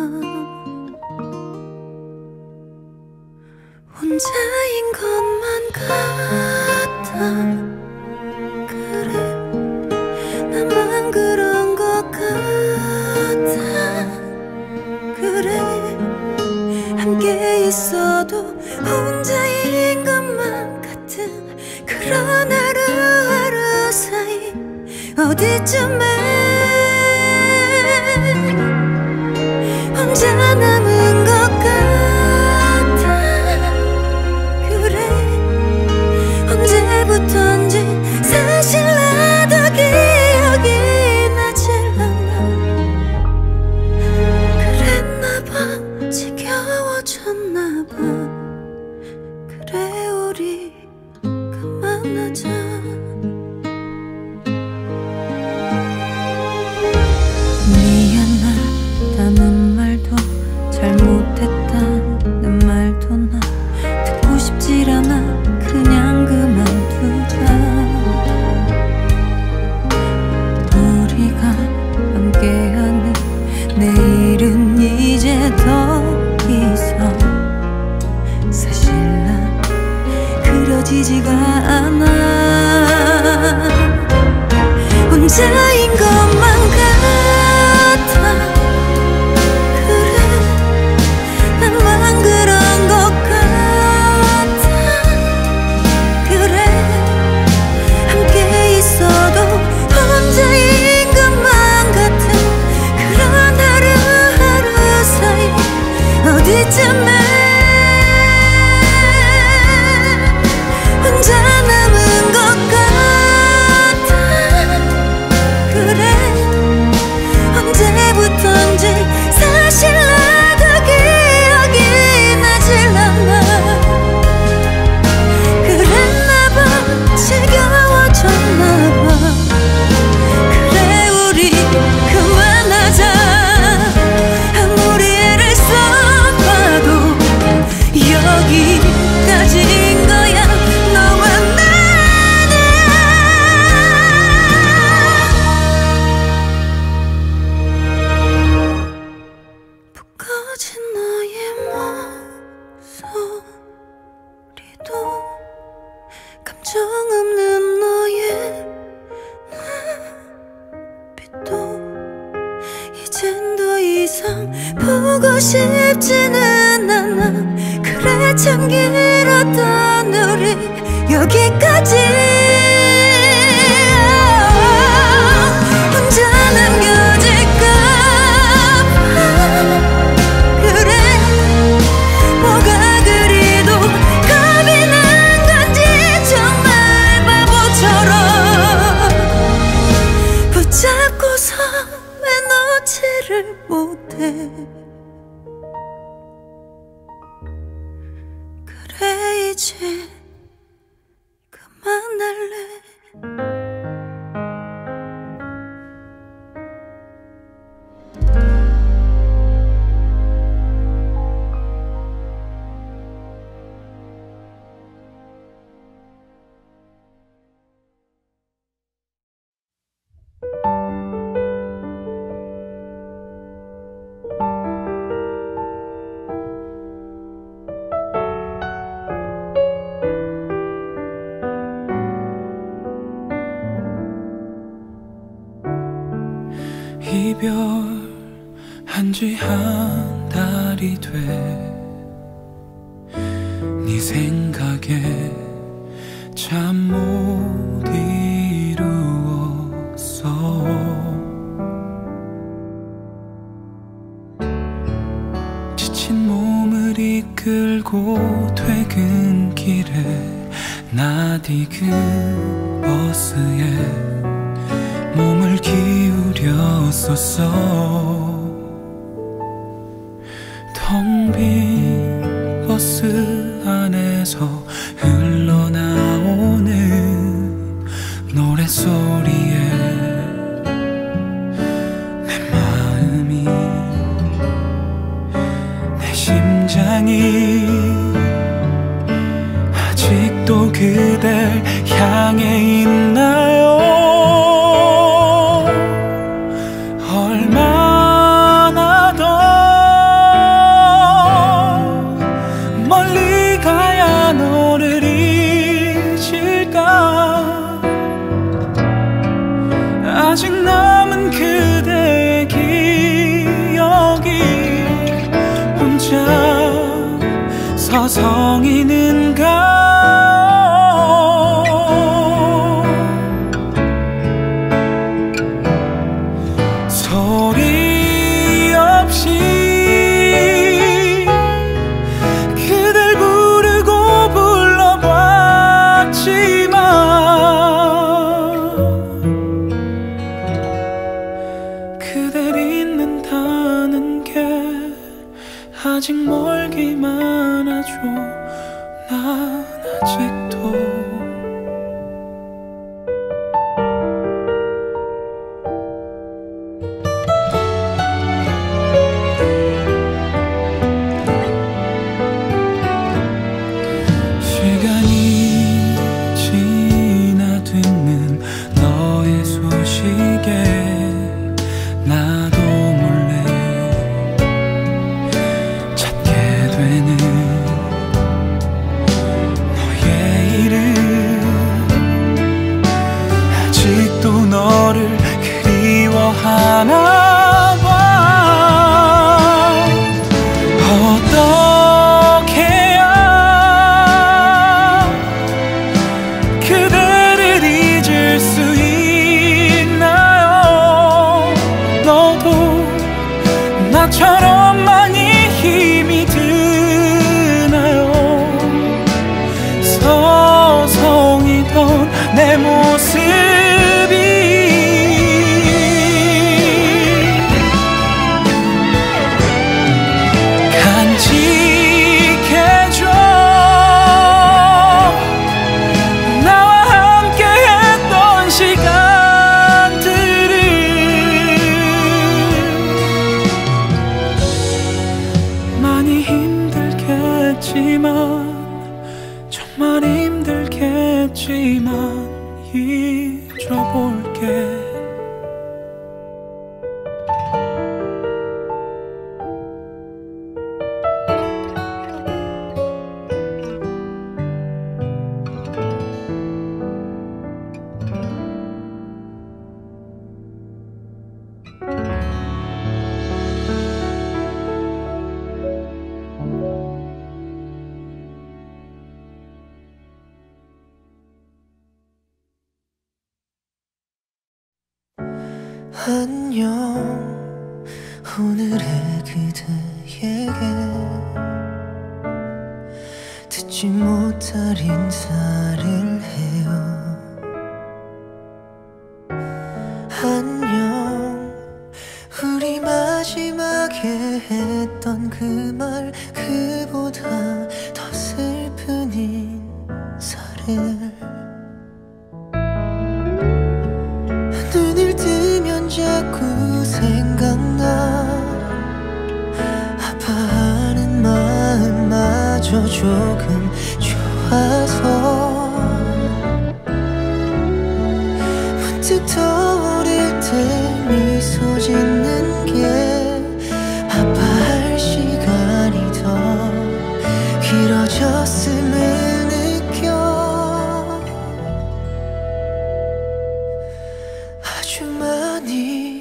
혼자인 것만 같아. 그래 나만 그런 것 같아. 그래 함께 있어도 혼자인 것만 같은 그런 하루하루 사이 어디쯤에 혼자 남은 것 같아. 그래 언제부턴지 사실 나도 기억이 나질 않아. 그랬나봐 지겨워졌나봐. 그래 우리 그만하자. 미안하다는 말도 잘못했다는 말도 나 듣고 싶질 않아. 그냥 그만두자. 우리가 함께하는 내일은 이제 더 이상 사실 난 그려지지가 않아. 혼자인 것만 같아. 그래 나만 그런 것 같아. 그래 함께 있어도 혼자인 것만 같은 그런 하루하루 사이 어디쯤에 혼자 남은 것 같아. 그래 언제부턴지 사실 나도 기억이 나질 않아. 그랬나봐 지겨워졌나봐. 그래 우리 그만하자. 아무리 애를 써봐도 여기까지인 거야 너와 나는. 푹 꺼진 너의 목소리도 감정 없는 너의 눈빛도 이젠 더 이상 보고 싶지는 않아. 그래 참 길었던 우리 여기까지. 혼자 남겨질까 봐. 그래 뭐가 그리도 겁이 난 건지 정말 바보처럼 붙잡고서 왜 놓지를 못해. 그래 이제 그만할래. 이별한 지 한 달이 돼. 네 생각에 잠 못 이루었어. 지친 몸을 이끌고 퇴근길에 낯익은 버스에 몸을 기울였었어. 텅 빈 버스 안에서 흘러나오는 노랫소리에 내 마음이 내 심장이 아직도 그댈 향해 있나요? 아직 남은 그대의 기억이 혼자 서성이는가. 소리 없이 그댈 부르고 불러봤지만 그댈 잊는다는 게 아직 멀기만 하죠. 난 아직도 시간이 지나듣는 너의 소식에 나도 몰래 찾게 되는 너의 이름. 아직도 너를 그리워하나 봐. 어떻게 해야 그대를 잊을 수 있나요? 너도 나처럼 많이 힘이 드나요? 서성이던 내 모습이 간직해줘. 나와 함께 했던 시간들을. 많이 힘들겠지만 정말 힘들겠지만 잊어볼게. 안녕. 오늘의 그대에게 듣지 못할 인사를 해요. 안녕. 우리 마지막에 했던 그 말, 그보다 더 슬픈 인사를. 눈을 뜨면 자꾸 생각나. 아파하는 마음마저 조금 좋아서 문득 떠오를 때 미소 짓는 게 아파할 시간이 더 길어졌음을 느껴. 아주 많이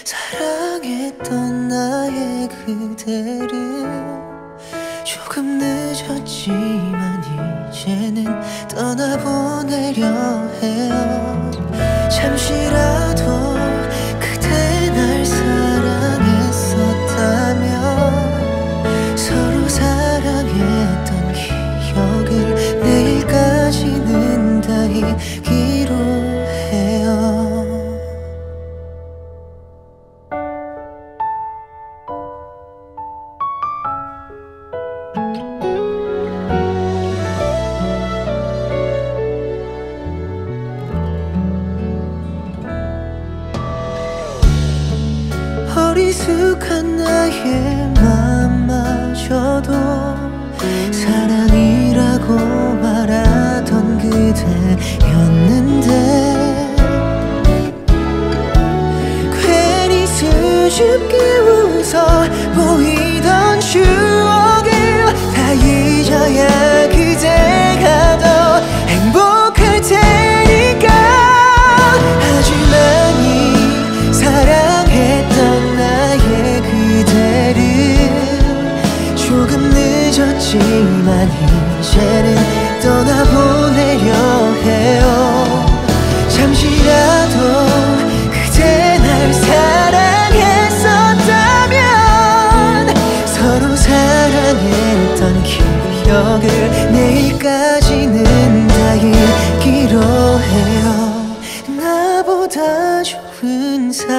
사랑했던 나의 그대를 조금 늦었지만 이제는 떠나보내려 해요. 잠시라도 그대 날 사랑했었다면 서로 사랑했던 기억을 내일까지는 다 잊기로 해요. 어리숙한 나의 맘마저도 사랑이라고 말하던 그대였는데 괜히 수줍게 웃어 보이던 추억을 다 잊어야 그대가 더 행복할 테니까. 하지만 이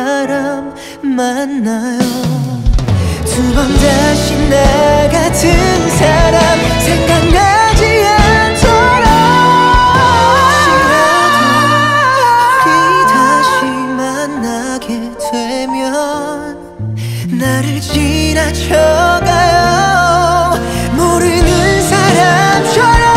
사람 만나요. 두 번 다시 나 같은 사람 생각나지 않도록 혹시라도 우리 다시 만나게 되면 나를 지나쳐가요. 모르는 사람처럼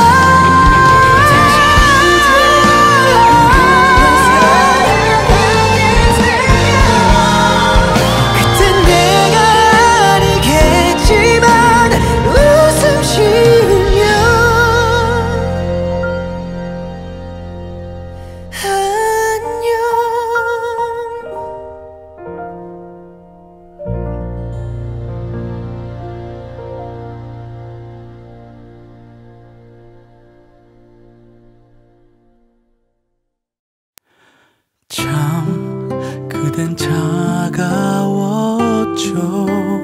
참 그댄 차가웠죠.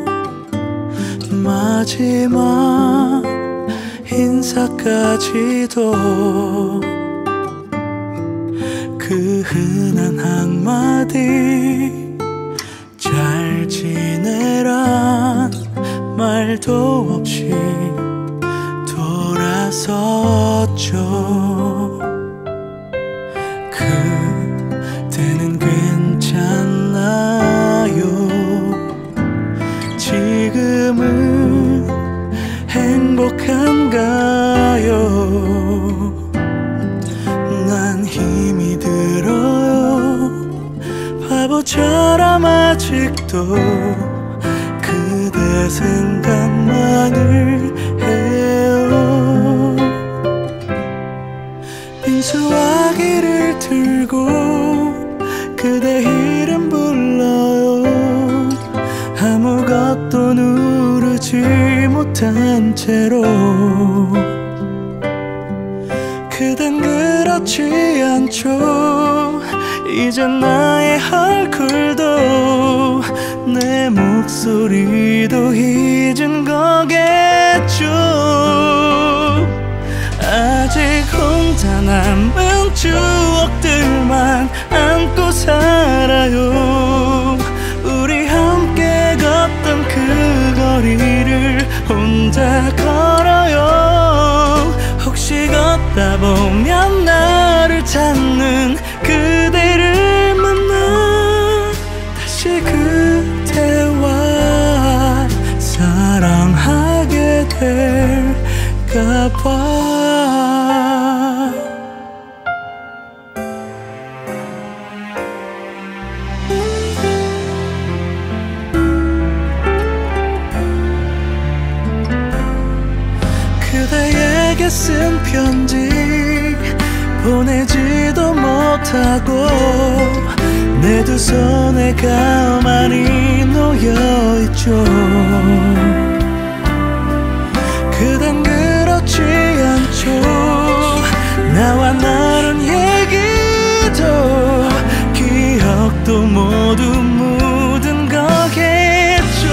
마지막 인사까지도 그 흔한 한마디 잘 지내란 말도 없이 돌아섰죠. 그때는 괜찮나요? 지금은 행복한가요? 난 힘이 들어요. 바보처럼 아직도 그대 생각만을 해요. 빈수화기를 들고 그대 이름 불러요. 아무것도 누르지 못한 채로 그댄 그렇지 않죠. 이젠 나의 얼굴도 내 목소리도 잊은 거겠죠. 아직 혼자 남은 추억들만 안고 살아요. 우리 함께 걷던 그 거리를 혼자 걸어요. 혹시 걷다 보면 나를 찾는 그대를 만나 다시 그대와 사랑하게 될까 봐. 그대에게 쓴 편지 보내지도 못하고 내 두 손에 가만히 놓여있죠. 그댄 그렇지 않죠. 나와 나눈 얘기도 기억도 모두 묻은 거겠죠.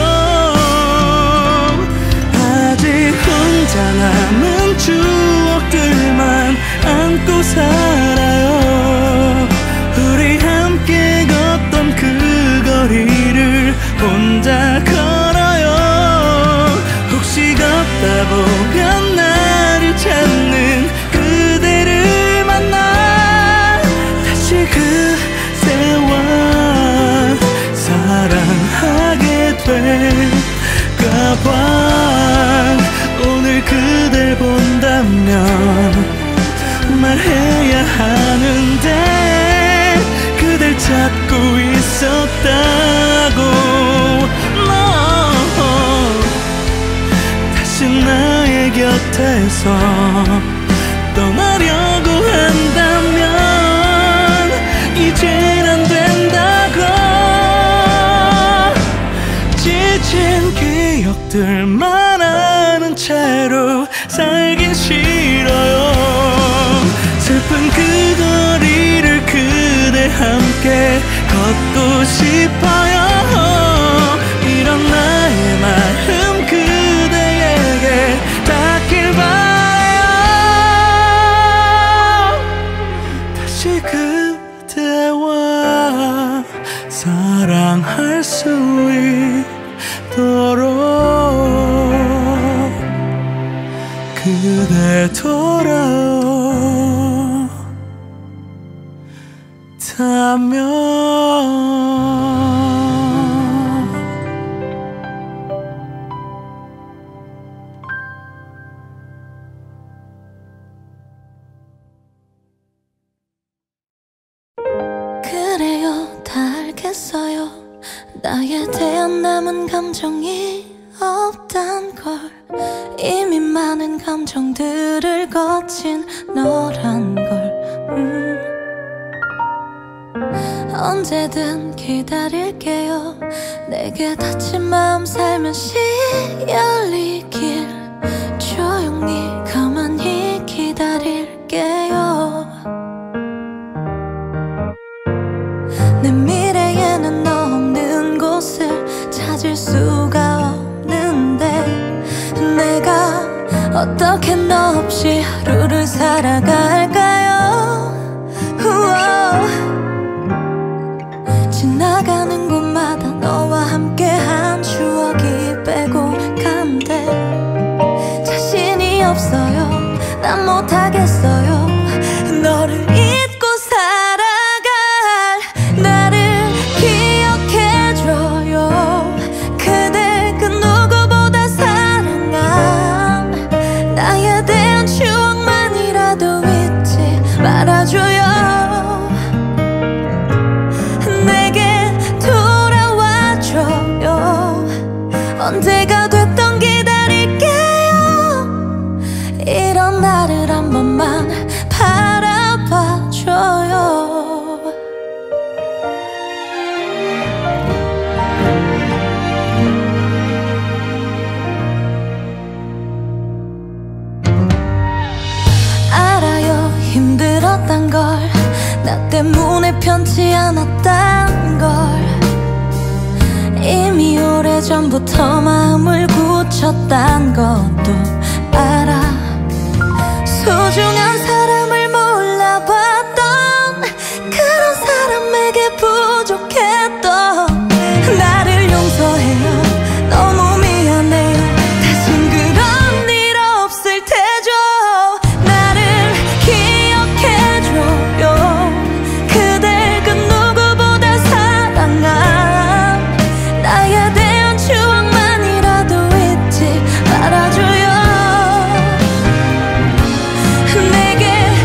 아직 혼자 남은 추억들만 안고 살아요. 우리 함께 걷던 그 거리를 혼자 걸어요. 혹시 걷다 보면 나를 찾는 그대를 만나 다시 그대와 사랑하게 될까 봐. 오늘 그댈 본다면 말해야 하는데 그댈 찾고 있었다고. no. 다시 나의 곁에서 떠나려고 한다면 이젠 안 된다고. 지친 기억들만 아는 채로 살긴 싫어요. 슬픈 그 거리를 그대 함께 걷고 싶어요. 이런 나의 마음 그대에게 닿길 바라요. 다시 그대와 사랑 사랑할 수 있도록 그대 돌아온다면 그래요, 다 알겠어요. 나에 대한 남은 감정이 없단 걸. 이미 많은 감정들을 거친 너란 걸. 음. 언제든 기다릴게요. 내게 닫힌 마음 살며시 열리길. 조용히 가만히 기다릴게요. 내 미래에는 너 없는 곳을 찾을 수가 없는데 내가 어떻게 너 없이 하루를 살아갈까요? 우와. 지나가는 곳마다 너와 함께한 추억이 빼곡한데 자신이 없어요. 난 못하겠어요. 너를 잊고 살아갈 나를 기억해줘요. 그대 그 누구보다 사랑한 나에 대한 추억만이라도 잊지 말아줘요. 내게 돌아와줘요. 언제가 됐던 기다릴게요. 이런 나를 한 번만 바라봐줘요. 알아요, 힘들었단 걸. 나 때문에 편치 않았단 걸. 이미 오래전부터 마음을 굳혔단 것도 알아. 소중한 사람을 몰라봤던 그런 사람에게 부족했던 나를 용서해요. 너무 미안해요. 다신 그런 일 없을 테죠. 나를 기억해줘요. 그댈 그 누구보다 사랑한 나에 대한 추억만이라도 잊지 말아줘요. 내게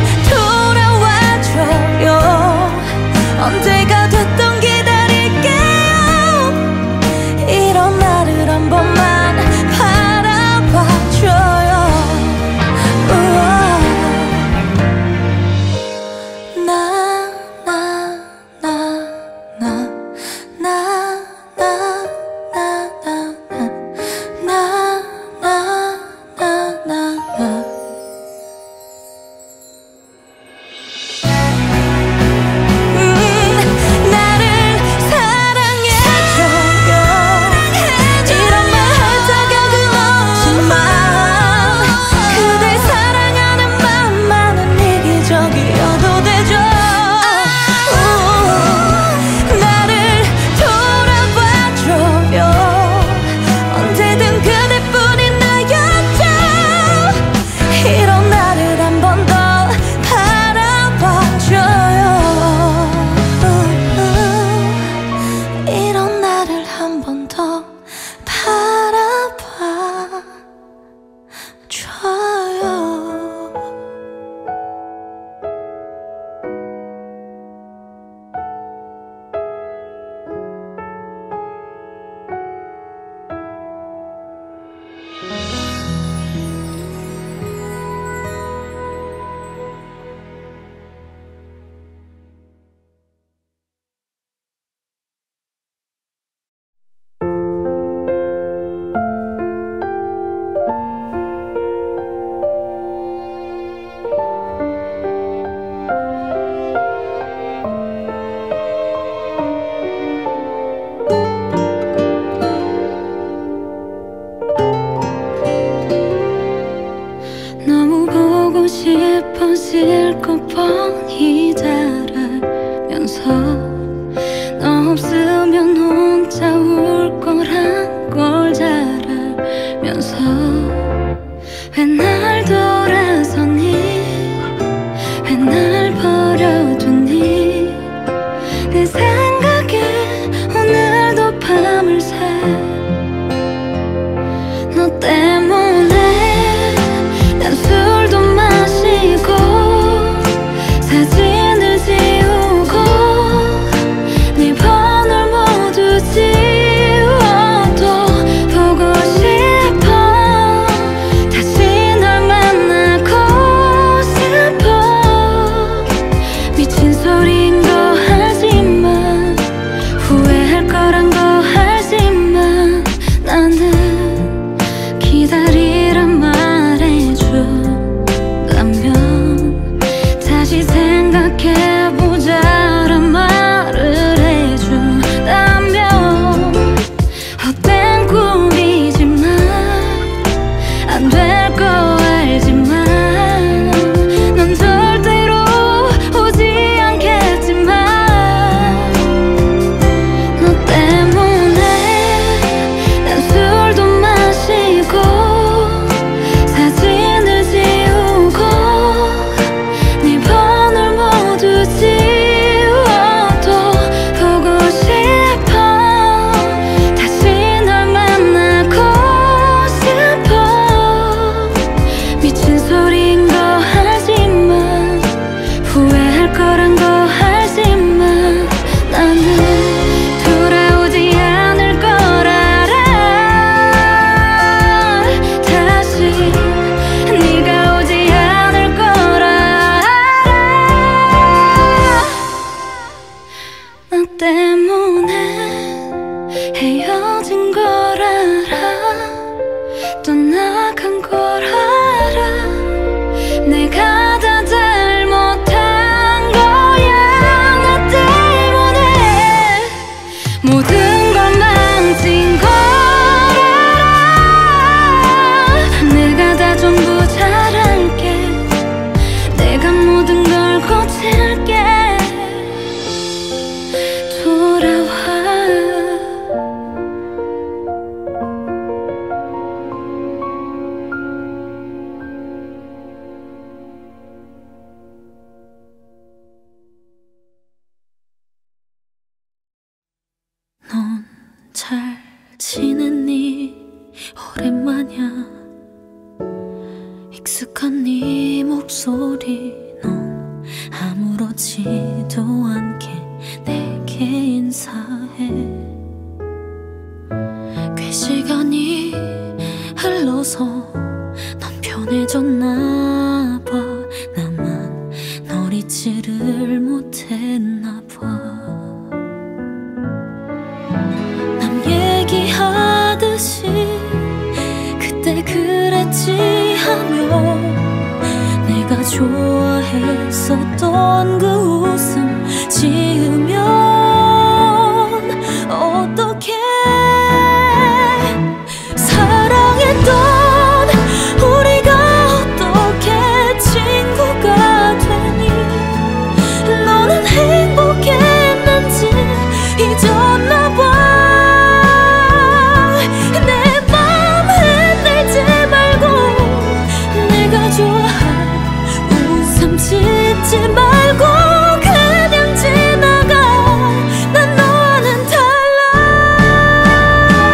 돌아와줘요. 언제가 됐던 기다릴게요. 이런 나를 한 번만 바라봐줘요. 우와. 나, 나, 나, 나, 나, 나, 나, 나, 나, 나, 나, 나, 나. 음, 나를 사랑해줘요. 이런 말 할 자격은 없지만 그댈 사랑하는 마음만은 이기적이어도 되죠. 우, 나를 돌아봐줘요. 언제든 그대뿐인 나였죠. 이런 나를 한 번 더 바라봐줘요. 이런 나를 한 번 더 바라봐줘요. 헤어진 걸 알아 떠나간 걸 알아 내가 다 잘못한 거야 나 때문에 모든 걸 망친 걸 알아 내가 다 전부 잘할게 내가 모든 걸 고칠게 돌아와 넌 잘 지냈니? 오랜만이야 익숙한 네 목소리 넌 아무렇지도 않게 내게 인사해 꽤 시간이 흘러서 넌 편해졌나 봐 나만 널 잊지를 못했나 봐 남 얘기하듯이 그때 그랬지 하며 내가 좋아했었던 그 웃음 지으면 어떡해 사랑했던 우리가 어떻게 친구가 되니 너는 행복했는지 잊었나 봐 내 맘 흔들지 말고 내가 좋아할 웃음 짓지 말고 그냥 지나가 난 너와는 달라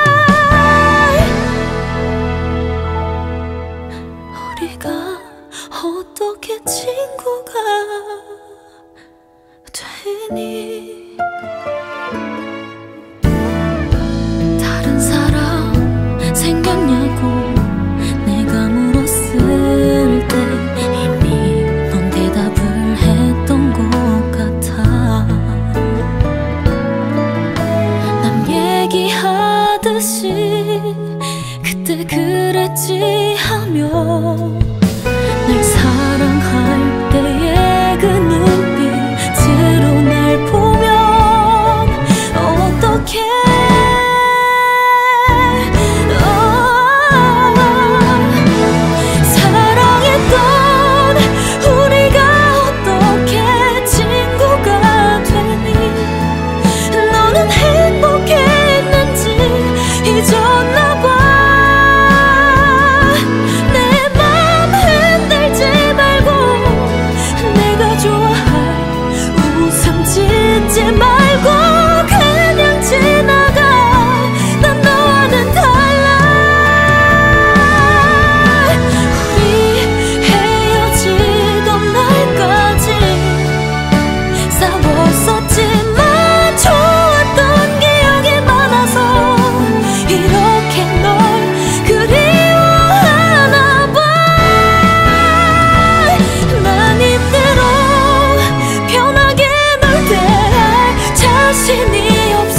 우리가 어떻게 친구가 되니 다른 사람 생겼냐고 내가 물었을 때 이미 넌 대답을 했던 것 같아 남 얘기하듯이 그때 그랬지 하며 날 사랑할 때의 그 눈빛으로 날 보면 어떡해 사랑했던 우리가 어떻게 친구가 되니 너는 행복했는지 잊었나 봐 내 맘 흔들지 말고 내가 좋아할 웃음 짓지 말고 그냥 지나가 난 너와는 달라 우리 헤어지던 날까지 싸웠었지만 좋았던 기억이 많아서 이렇게 널 그리워하나 봐 난 이대로 편하게 널 대할 자신이 없어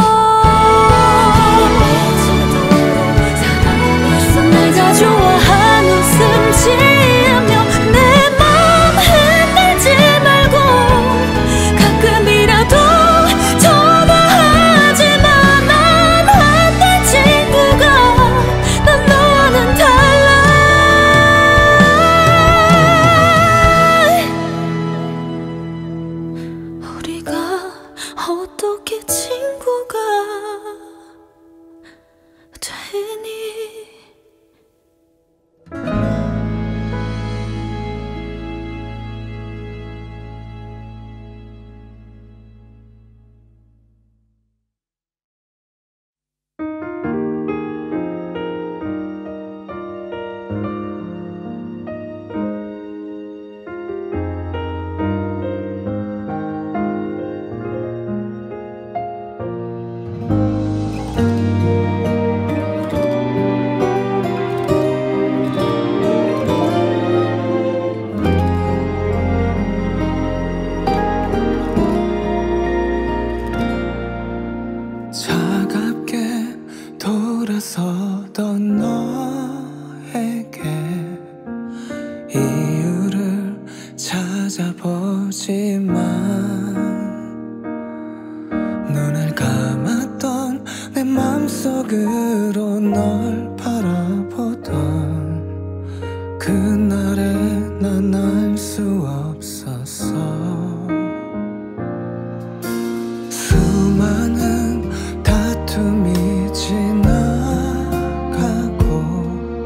내가 좋아한 웃음 지으며 내 맘 흔들지 말고 가끔이라도 전화하지만 난 안 돼 친구가 난 너와는 달라 우리가 어떻게 친구가 되니 차가 다가서던 너에게 이유를 찾아보지만 눈을 감았던 내 맘속으로 널 바라보던 그날에 난 알 수 없었어. 수많은 다툼이 지나가고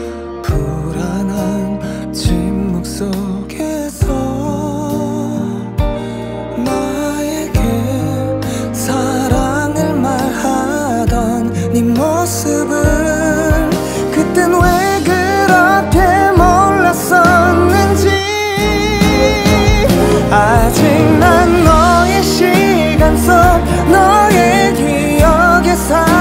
불안한 침묵 속에서 나에게 사랑을 말하던 네 모습을 그땐 왜 그렇게 몰랐었는지. 아직 난 너의 시간 속 너의 기억에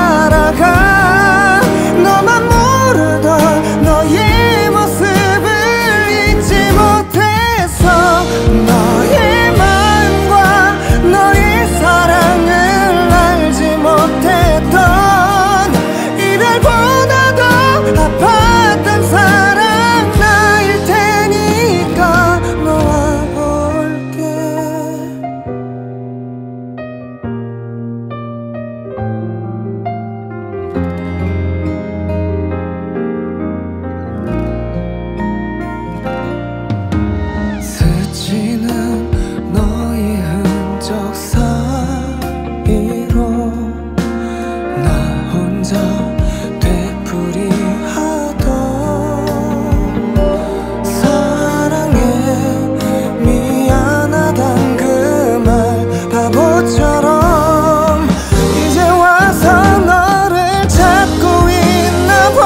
살아가. 너만 모르던 너의 모습을 잊지 못해서 너의 마음과 너의 사랑을 알지 못했던 이별보다도 아팠던 사랑 나일 테니까 너와 볼게. 스치는 너의 흔적 사이로 나 혼자 되풀이하던 사랑에 미안하단 그 말 바보처럼 이제 와서 너를 찾고 있나 봐.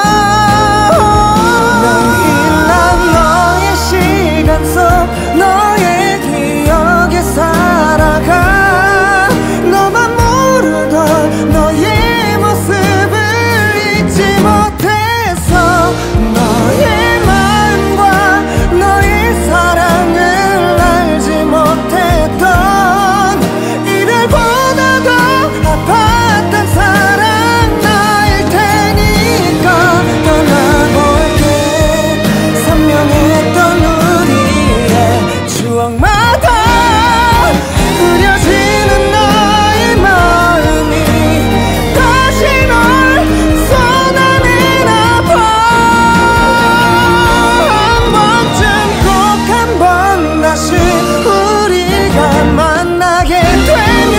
매일 난 너의 시간 속 너의 기억에 살아가. 너만 모르던 너의 모습을 잊지 못해서 너의 마음과 너의 사랑을 알지 못했던 이별보다도 아팠던 사랑 나일 테니까 떠나볼게. 선명했던 우리의 추억마다 흐려지는 너의 마음이 다시 널 쏟아내나 봐. 한 번쯤 꼭 한 번 다시 우리가 만나게 되면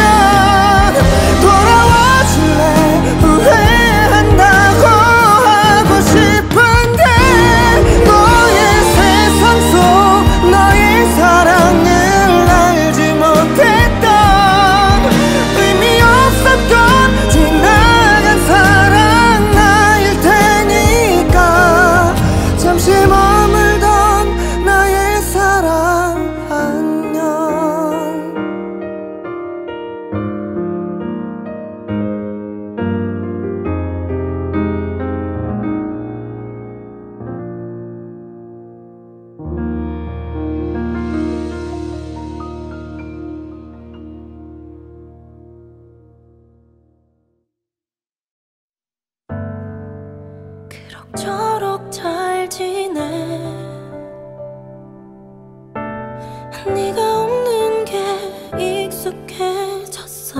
돌아와줄래. 후회한다고 하고 싶은데 너의 세상 속 너의 사랑을 알지 못했던 의미 없었던 지나간 사랑 나일 테니까 잠시 머물던 나의 사랑 안녕. 그럭저럭 잘 지내. 네가 없는 게 익숙해졌어.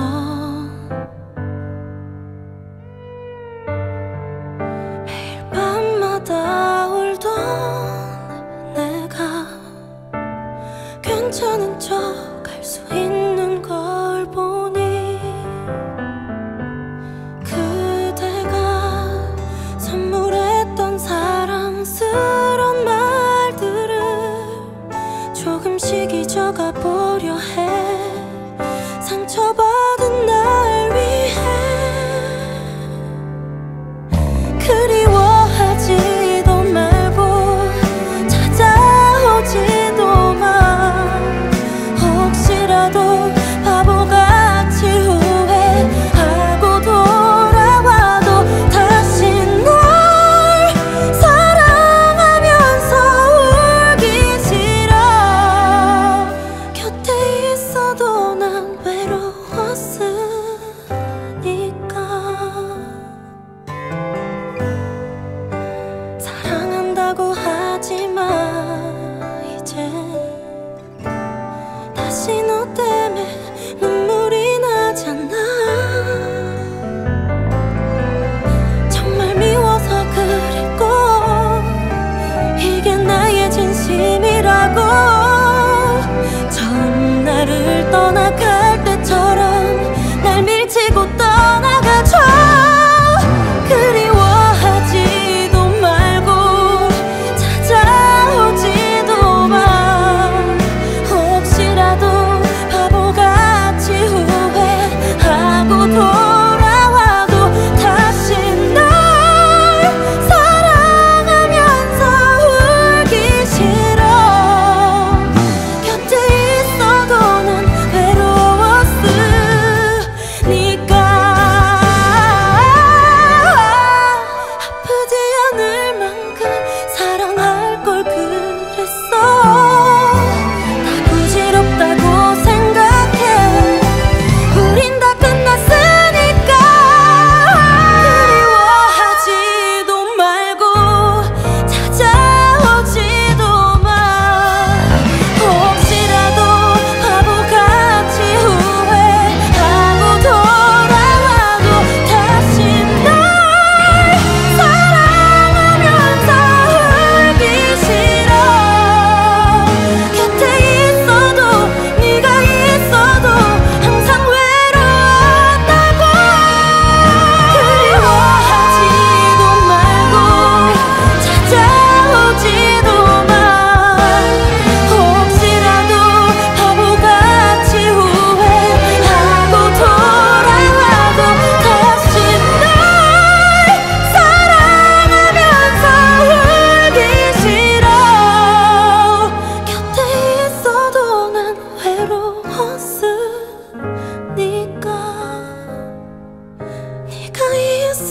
매일 밤마다 울던 내가 괜찮은 척 할 수 있는 걸 보니 그대가 선물했던 사랑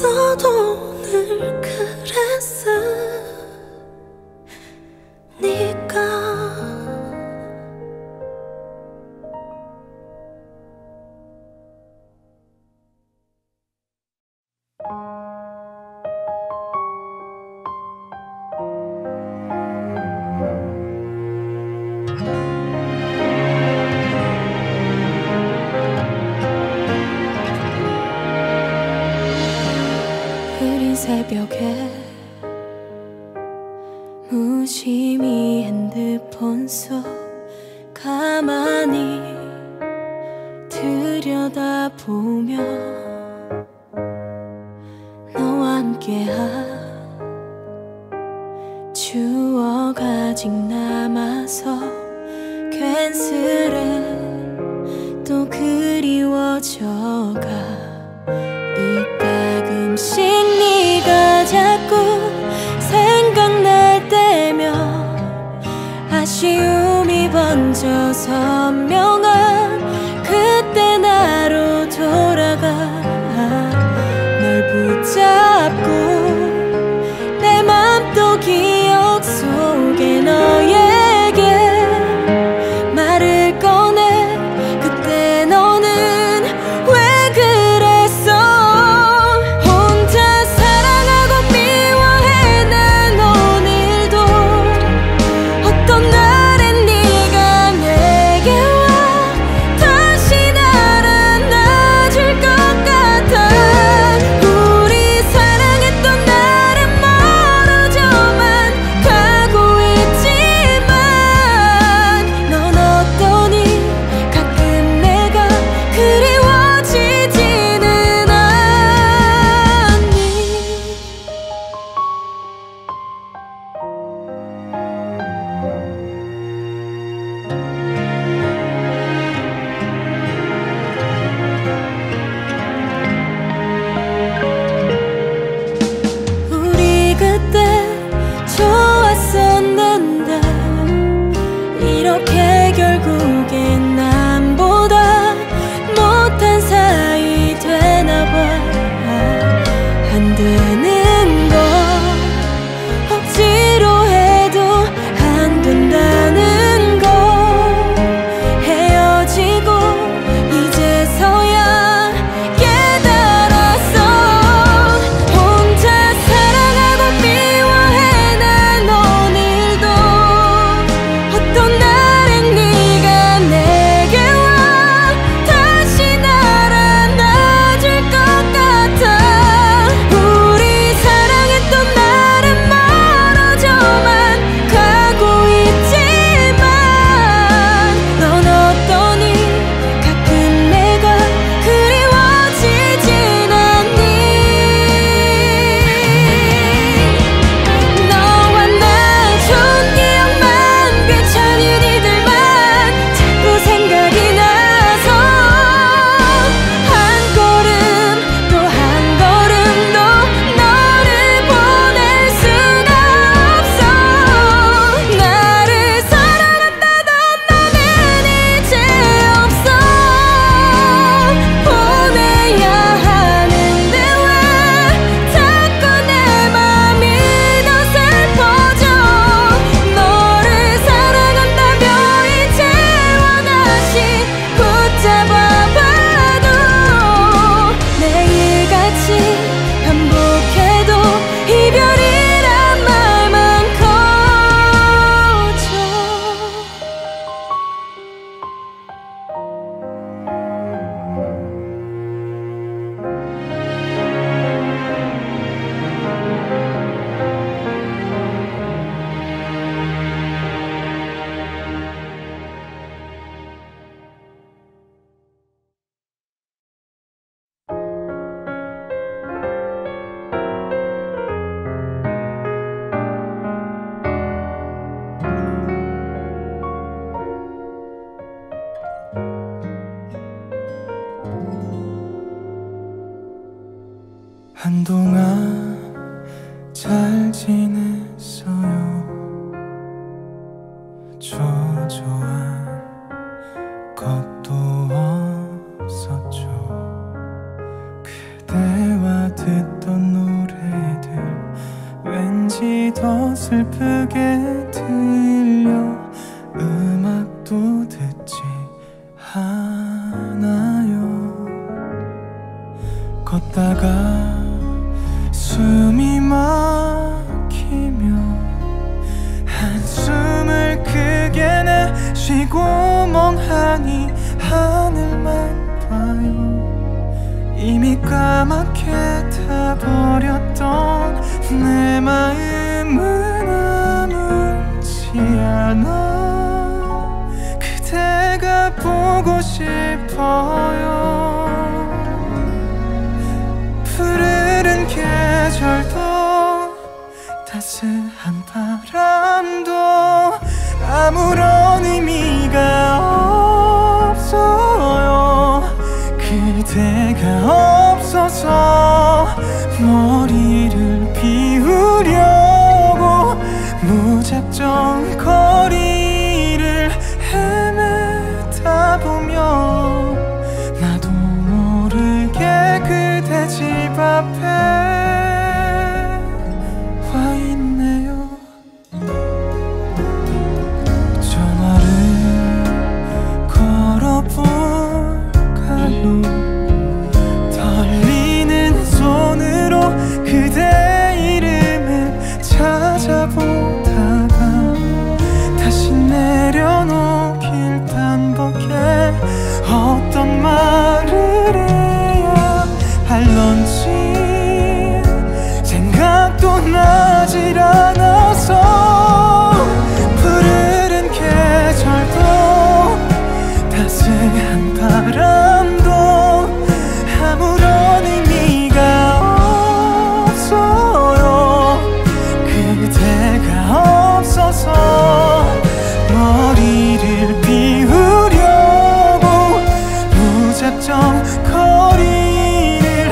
없어도 오늘 그랬으니까. 흐린 새벽에 무심히 핸드폰 속 가만히 들여다보며 너와 함께한 추억 아직 남아서 괜스레 또 그리워져가. 이따금씩 네가 자꾸 생각날 때면 아쉬움이 번져 선명한 그때 나로 돌아가. 널 붙잡고 내 맘도 기억 속에 너에게 말을 꺼내. 그때 너는 왜 그랬어. 혼자 사랑하고 미워해 난 오늘도. 어떤 날엔 네가 내게 와 다시 날 안아줄 것 같아. 우리 사랑했던 날은 멀어져만 가고 있지만 넌 어떠니. 가끔 내가 그리워지지는 않니. 우리 그때 좋았었는데 이렇게 결국엔 남보다 못한 사이 되나봐. 안 되는 거 억지로 해도 안 된다는 거. 헤어지고 이제서야 깨달았어. 혼자 사랑하고 미워해 난 오늘도. 어떤 날엔 네가 내게 와 다시 날 안아줄 것 같아. 우리 사랑했던 날은 멀어져만 가고 있지만 넌 어떠니. 가끔 내가 그리워지진 않니. 너와 나 좋은 기억만 괜찮은 이들만 자꾸 생각이 나서 한 걸음 또 한 걸음 더 너를 보낼 수가 없어. 나를 사랑한다던 너는 이제 없어. 보내야 하는데 왜 자꾸 내 맘이 더 슬퍼져. 너를 사랑한다며 이제와 다시 붙잡아봐도 매일같이 반복해도 이별이란 말만 커져. 한동안 잘 지냈어요. 초조한 것도 없었죠. 그대와 듣던 노래들 왠지 더 슬프게 들려 음악도 듣지 않아요. 걷다가 숨이 막히며 한숨을 크게 내쉬고 멍하니 하늘만 봐요. 이미 까맣게 타버렸던 내 마음은 아물지 않아. 그대가 보고 싶어요. 푸르른 계절도 따스한 바람도 아무런 의미가 없어요. 그대가 없어서 머리를 비우려고 무작정 거리를 헤매다 보면 나도 모르게 그대 집 앞에 와 있네요. 전화를 걸어볼까요? 떨리는 손으로 그대 이름을 찾아보다가 다시 내려놓길 반복해. 어떤 말을 해야 할런지 생각도 나질 않아서 푸르른 계절도 따스한 바람도 아무런 의미가 없어요. 그대가 없어서 머리를 비우려고 무작정 거리를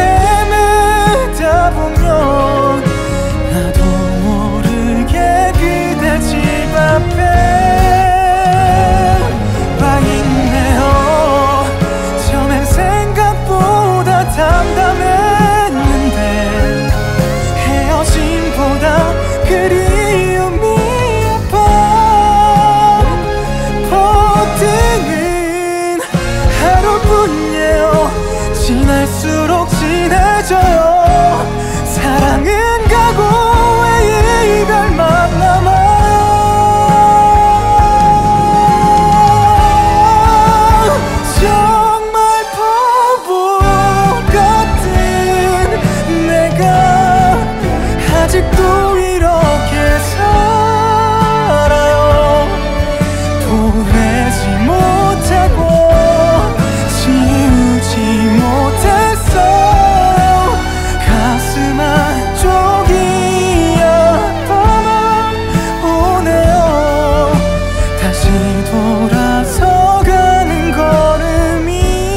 헤매다 보면 나도 모르게 그대 집 앞에 와 있네요. 처음엔 생각보다 담담했는데 헤어짐보다 그리움이 아파. 버티는 하루뿐이에요. 지날수록 진해져요. 사랑은 가고 왜 이별만 남아. 정말 바보 같은 내가 아직도 이렇게 살아요. 보내지 못하고 지우지 못했어요. 가슴 한쪽이 아파만 오네요. 다시 돌아서 가는 걸음이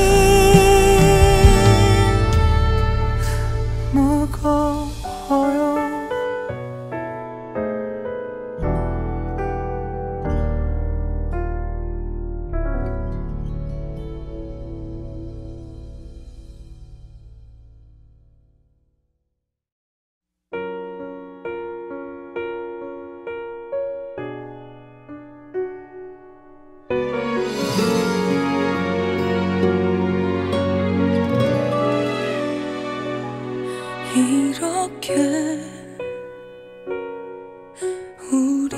무거워요. 이렇게 우리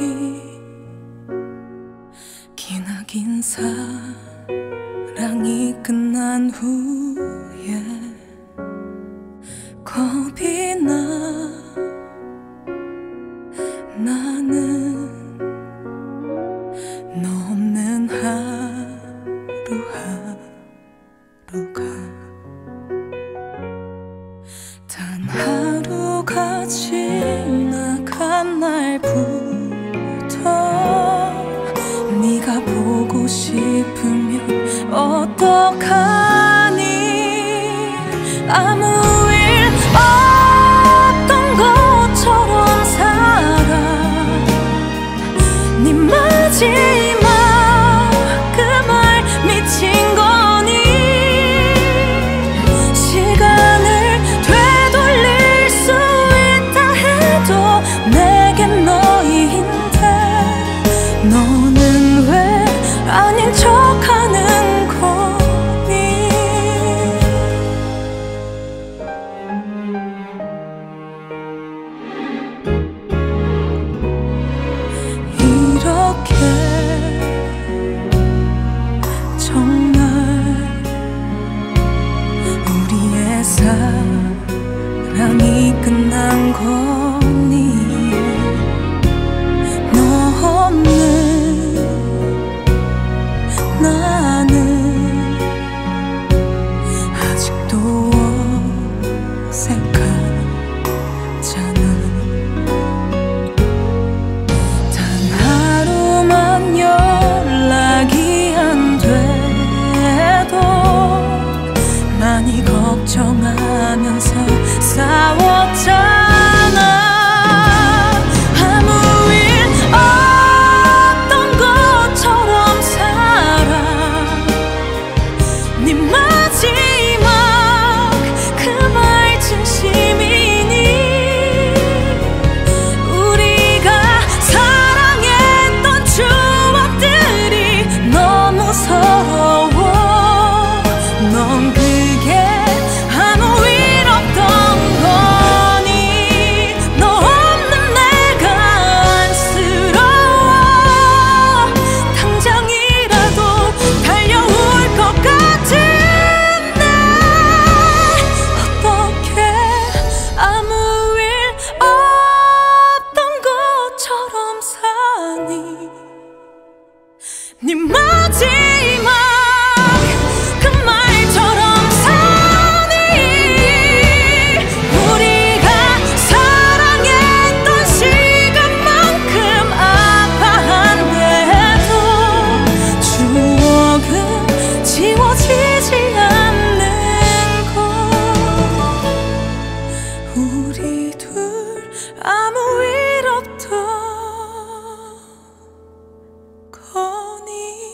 기나긴 사랑이 끝난 후에 겁이 나. 나는 너 없는 하루하루가 단 하루가 지나간 날부터 네가 보고 싶으면 어떡하니. 아무 일 없던 것처럼 살아. 네 마지막 그 말 미친 거니. 시간을 되 사랑이 끝난 거니 너 없는 나는 아직도 어색하잖아. 단 하루만 연락이 안 돼도 많이 걱정하면서 싸웠잖아. 아무 일 없던 것처럼 살아. 네 마지막 그 말 진심이니? 우리가 사랑했던 추억들이 너무 서러워. 넌 그게 아무 일 없던 거니? 너 없는 내가 안쓰러워. 당장이라도 달려올 것 같은데 어떻게 아무 일 없던 것처럼 사니? 네 마지막 그 말처럼 사니? 우리가 사랑했던 시간만큼 아파한데도 추억은 지워지지 않는 걸. 우리 둘 아무 일 없던 거니?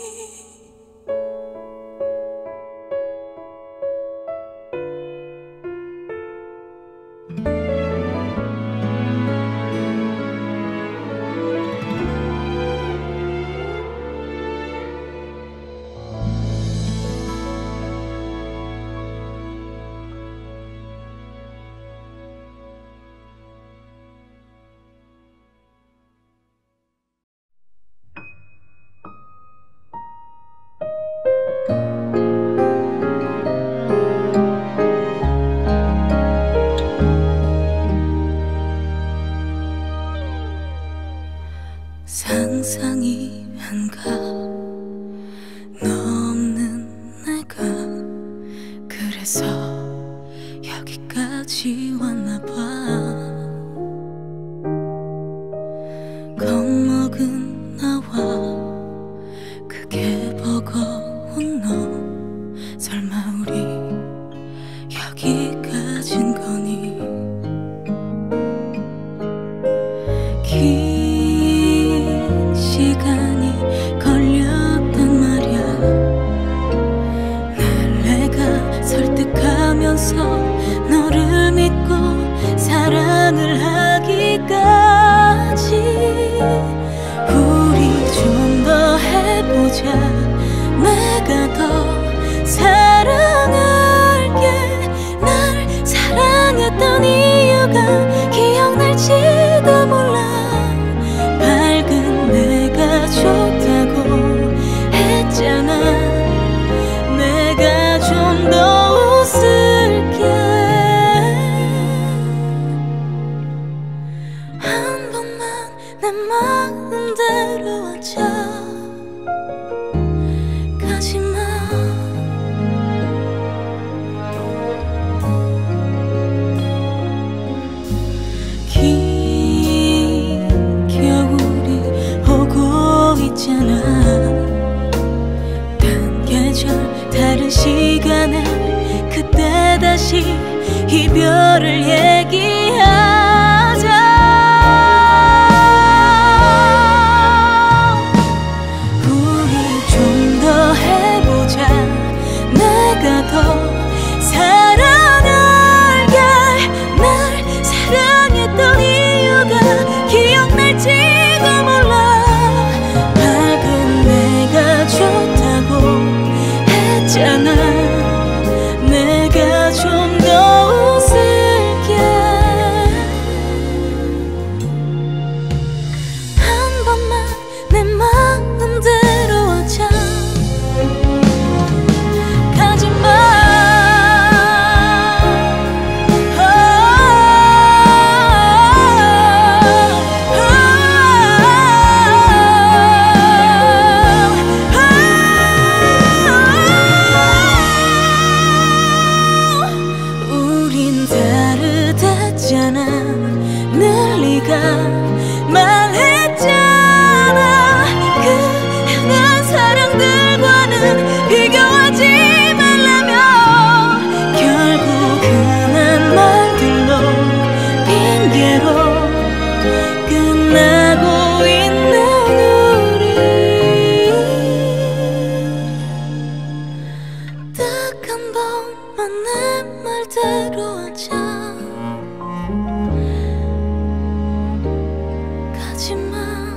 상상이 안 가. 너 없는 내가 그래서 여기까지 왔나 봐. 겁먹은 나와 그게 버거운 너. 설마 우리 여기까진 거니? 긴 시간이 걸렸단 말야. 날 내가 설득하면서 너를 믿고 사랑을 하기까지. 우리 좀 더 해보자. 내가 더 사랑할게. 날 사랑했던 이유가 기억날지도 몰라. 밝은 내가 좋다고 했잖아. 내가 좀 더 웃을게. 한 번만 내 마음대로 하자. 가지마. 긴 겨울이 오고 있잖아. 단 계절 다른 시간에 그때 다시 이별을 얘기하자. 우리 좀 더 해보자. 내가 더 사랑할게. 날 사랑했던 이유가 기억날지도 몰라. 밝은 내가 좋다고 했잖아. 내가 좀 더 웃을게. 있잖아. 늘 네가 말했잖아. 그냥 사랑들과는 비교하지 말라며. 결국은 한 말들로 핑계로 끝나고 있는 우리. 딱 한 번만 내 말대로 하자. 가지마.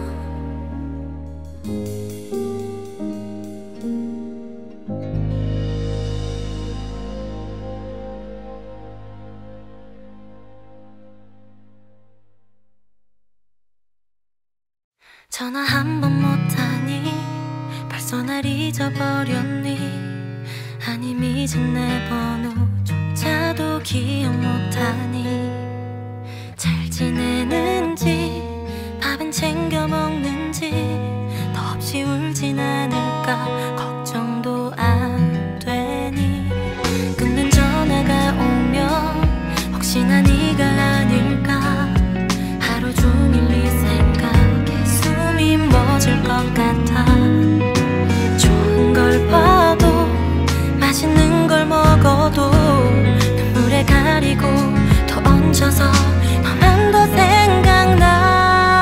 전화 한 번 못하니 벌써 날 잊어버렸니? 아님 이젠 내 번호조차도 기억 못하니? 잘 지내는지 밥은 챙겨 먹는지 더없이 울진 않을까 걱정도 안 되니? 끊는 전화가 오면 혹시나 네가 아닐까 하루 종일 네 생각에 숨이 멎을 것 같아. 좋은 걸 봐도 맛있는 걸 먹어도 눈물에 가리고 더 얹어서 너만 더 생각나.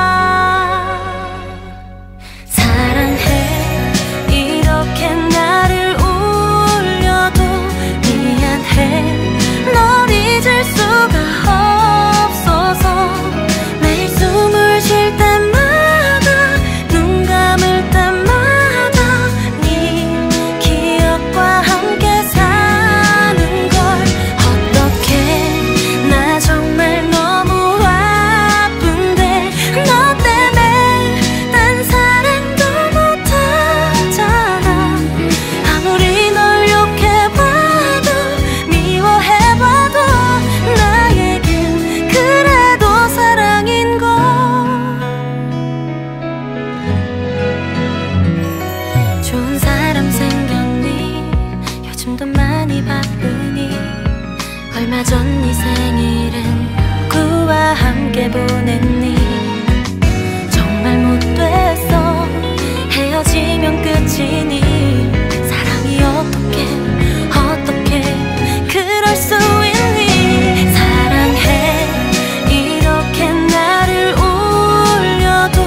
사랑해 이렇게 나를 울려도 미안해 널 잊을 수가 없어서. 매일 숨을 쉴 때마다 눈 감을 때마다 네 기억과 함께 사는 걸. 어떡해 나 정말 너무 아픈데 너 때문에 딴 사랑도 못하잖아. 아무리 널 욕해봐도 미워해봐도 나에겐 그래도 사랑인걸. 좋은 사람 생겼니? 요즘도 많이 바쁘니? 얼마 전 네 생일은 누구와 함께 보냈니? 정말 못됐어 헤어지면 끝이니? 사랑이 어떻게 어떻게 그럴 수 있니? 사랑해 이렇게 나를 울려도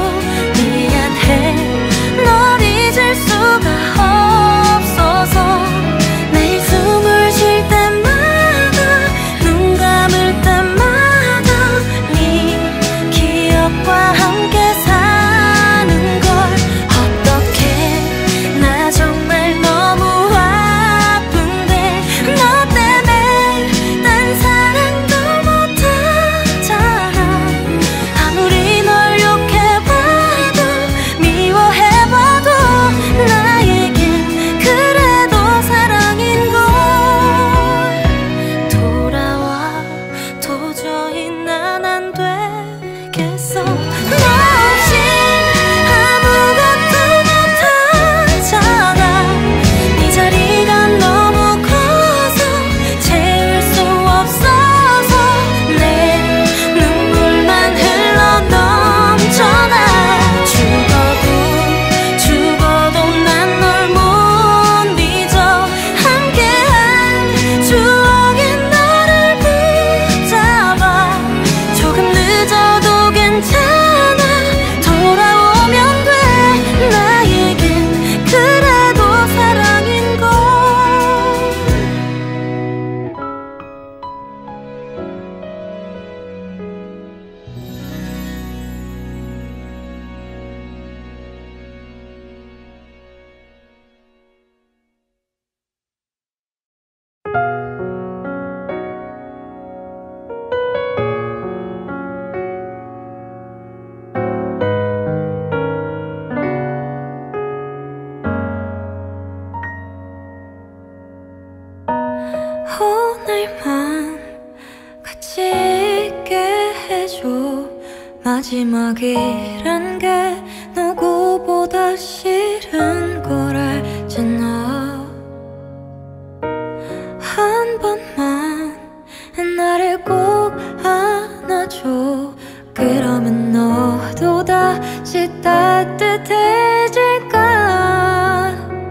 미안해 널 잊을 수가 없어서. 매일 숨을 쉴 때마다 눈 감을 때마다 네 기억과 함께 사는 걸. 어떡해 나 정말 너무 아픈데 너 때문에 딴 사랑도 못하잖아. 아무리 널 욕해봐도 미워해봐도 나에겐 그래도 사랑인걸. 돌아와 도저히 난 안 되겠어. 너 없이 아무것도 못하잖아. 네 자리가 너무 커서 채울 수 없어서 내 눈물만 흘러 넘쳐나. 죽어도 죽어도 난 널 못 잊어. 함께한 추억이 너를 붙잡아. 조금 늦어도 괜찮아. 돌아오면 돼. 나에겐 그래도 사랑인걸. 오늘만 같이 있게 해줘. 마지막이란 게 누구보다 싫은 걸 알잖아. 한 번만 나를 꼭 안아줘. 다시 따뜻해질까.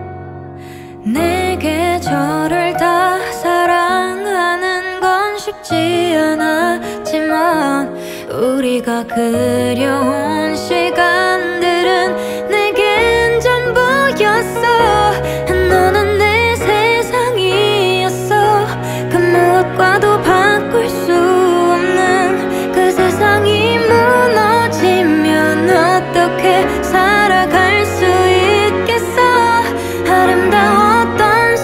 내게 저를 다 사랑하는 건 쉽지 않았지만 우리가 그려온 시간들은 내겐 전부였어. 너는 내 세상이었어. 그 무엇과도 바꿀 수 없는 그 세상이 무너지면 어떻게 살아갈 수 있겠어. 아름다웠던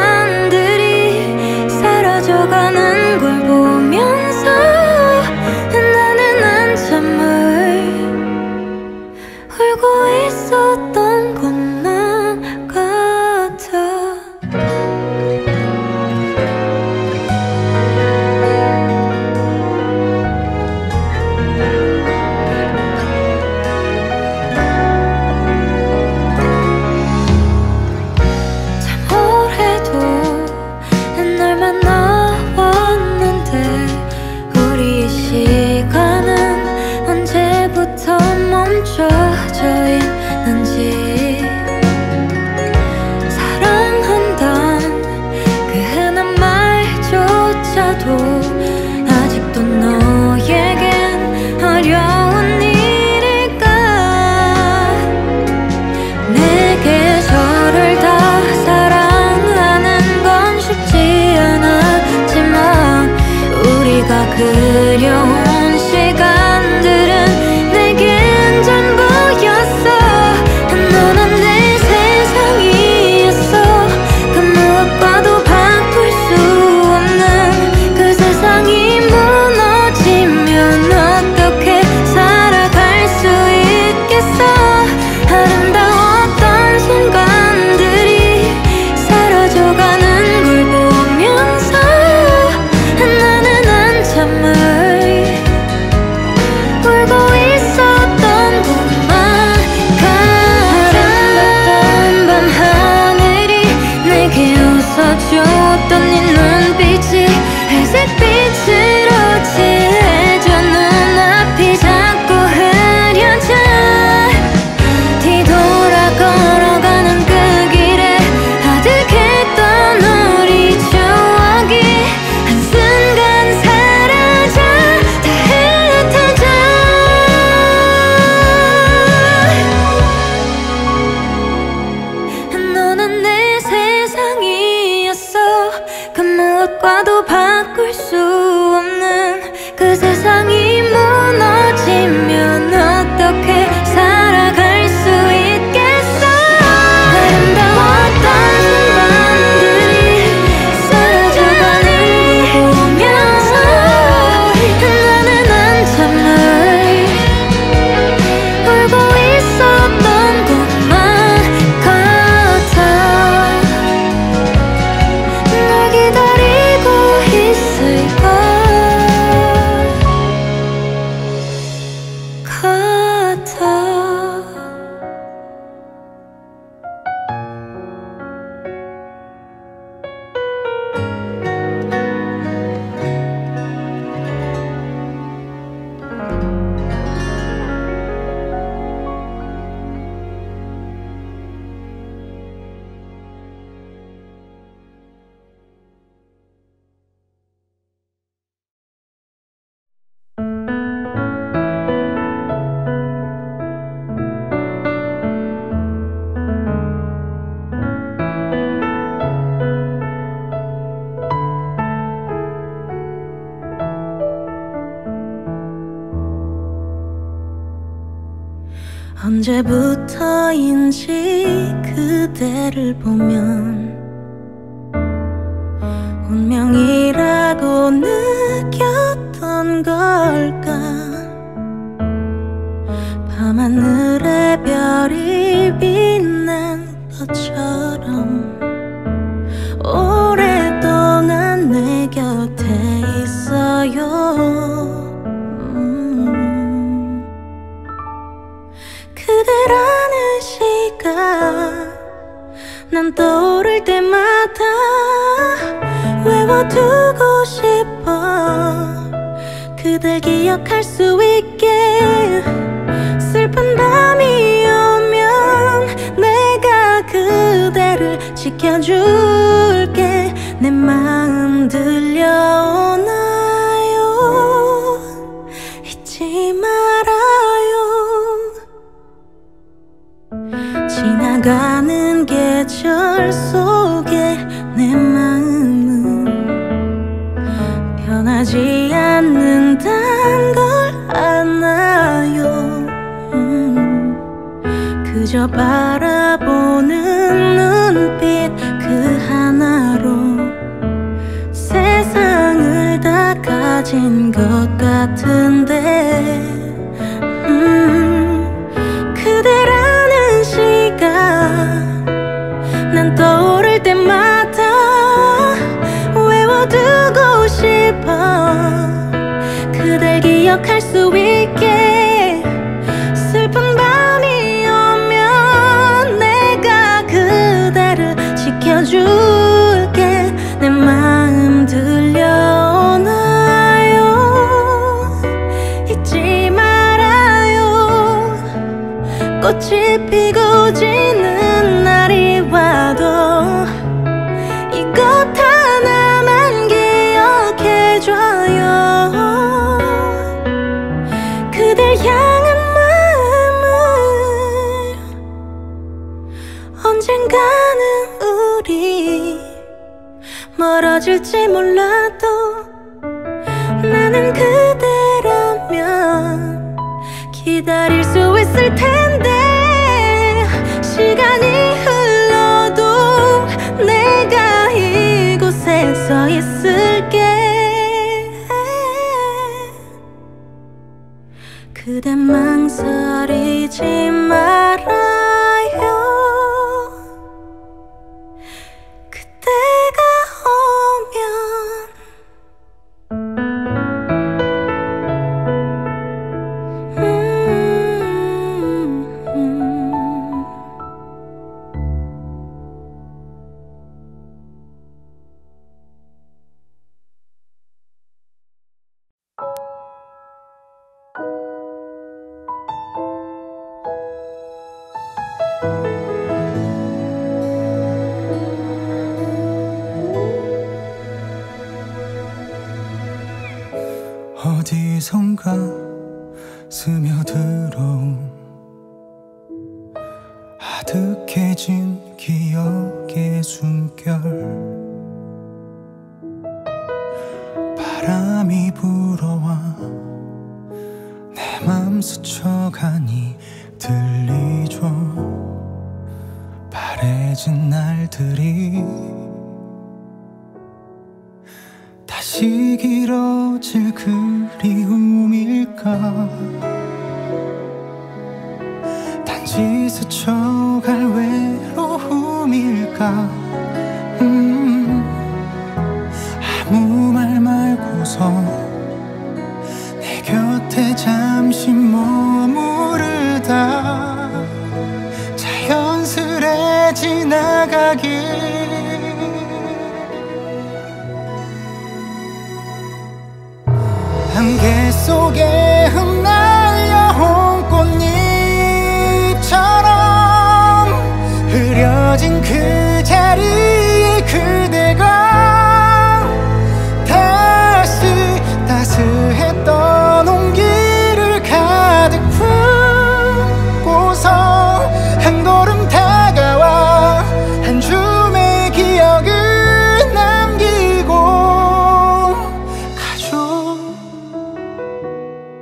순간들이 사라져가는 걸 보면서 나는 한참을 울고 있었던 것만 같아. 멈춰져 있는지. 사랑한단 그 흔한 말조차도 아직도 너에겐 어려운 일일까. 내게 저를 다 사랑하는 건 쉽지 않았지만 우리가 그려온 시간들은 내겐 전부였어. 너는 내 세상이었어. 그 무엇과도 바꿀 수 없는 그 세상이 무너지면 어떻게 살아갈 수 있겠어. 아름다웠던 순간들이 사라져가는 걸 보면서 나는 한참을 울고 있었던 것만 같아. 아름답던 밤하늘이 내게 웃어주었던 네 눈빛이 회색 빛으로 칠해져 눈앞이 자꾸 흐려져. 뒤돌아 걸어가는 그 길에 아득했던 우리 추억이 한순간 사라져 다 흩어져. 너는 내 세상이었어. 그 무엇과도 바꿀 수 없는 그 세상이 무너지면 어떻게 살아갈 수 있겠어. 아름다웠던 순간들이 사라져가는 걸 보면서 나는 한참을 울고 있었던 것만 같아. 널 기다리고 있을까 같아. 언제부터인지 그대를 보면 운명이라고 느꼈던 걸까. 밤하늘에 별이 빛난 것처럼 오랫동안 내 곁에 있어요. 그대라는 시간 난 떠오를 때마다 외워두고 싶어. 그댈 기억할 수 있게 슬픈 슬픈 밤이 오면 내가 그대를 지켜줄게. 내 마음 들려오나요? 잊지 말아요. 지나가는 계절 속에 내 마음은 변하지 않는단 걸 알아요. 음, 그저 바라보는 눈빛 그 하나로 세상을 다 가진 것 같은데, 음, 그대라는 시간 난 떠오를 때마다 외워두고 싶어. 그댈 기억할 수 있게. 슬픈 밤이 오면 내가 그대를 지켜줄게. 내 마음 들려오나요? 잊지 말아요. 꽃이 피고 지는 날이 와도 이것 하나만 기억해줘요. 그댈 향한 마음을 언젠가는 우리 멀어질지 몰라도 나는 그대라면 기다릴 수 있을 텐데. 시간이 흘러도 내가 이곳에 서 있을게. 그대 망설이지 말아요. 그때가 오면 음, 음. 어디선가 스며들어온 아득해진 기억의 숨결. 바람이 불어와 내 맘 스쳐가니 들리죠. 바래진 날들이 다시 길어질 그리움일까. 단지 스쳐갈 외로움일까. 음, 아무 말 말고서 내 곁에 잠시 머무르다 자연스레 지나가길. 안개 속에 흩날려온 꽃잎처럼 흐려진 그 자리에 그대가 다시 따스했던 온기를 가득 품고서 한 걸음 다가와 한 줌의 기억을 남기고 가죠.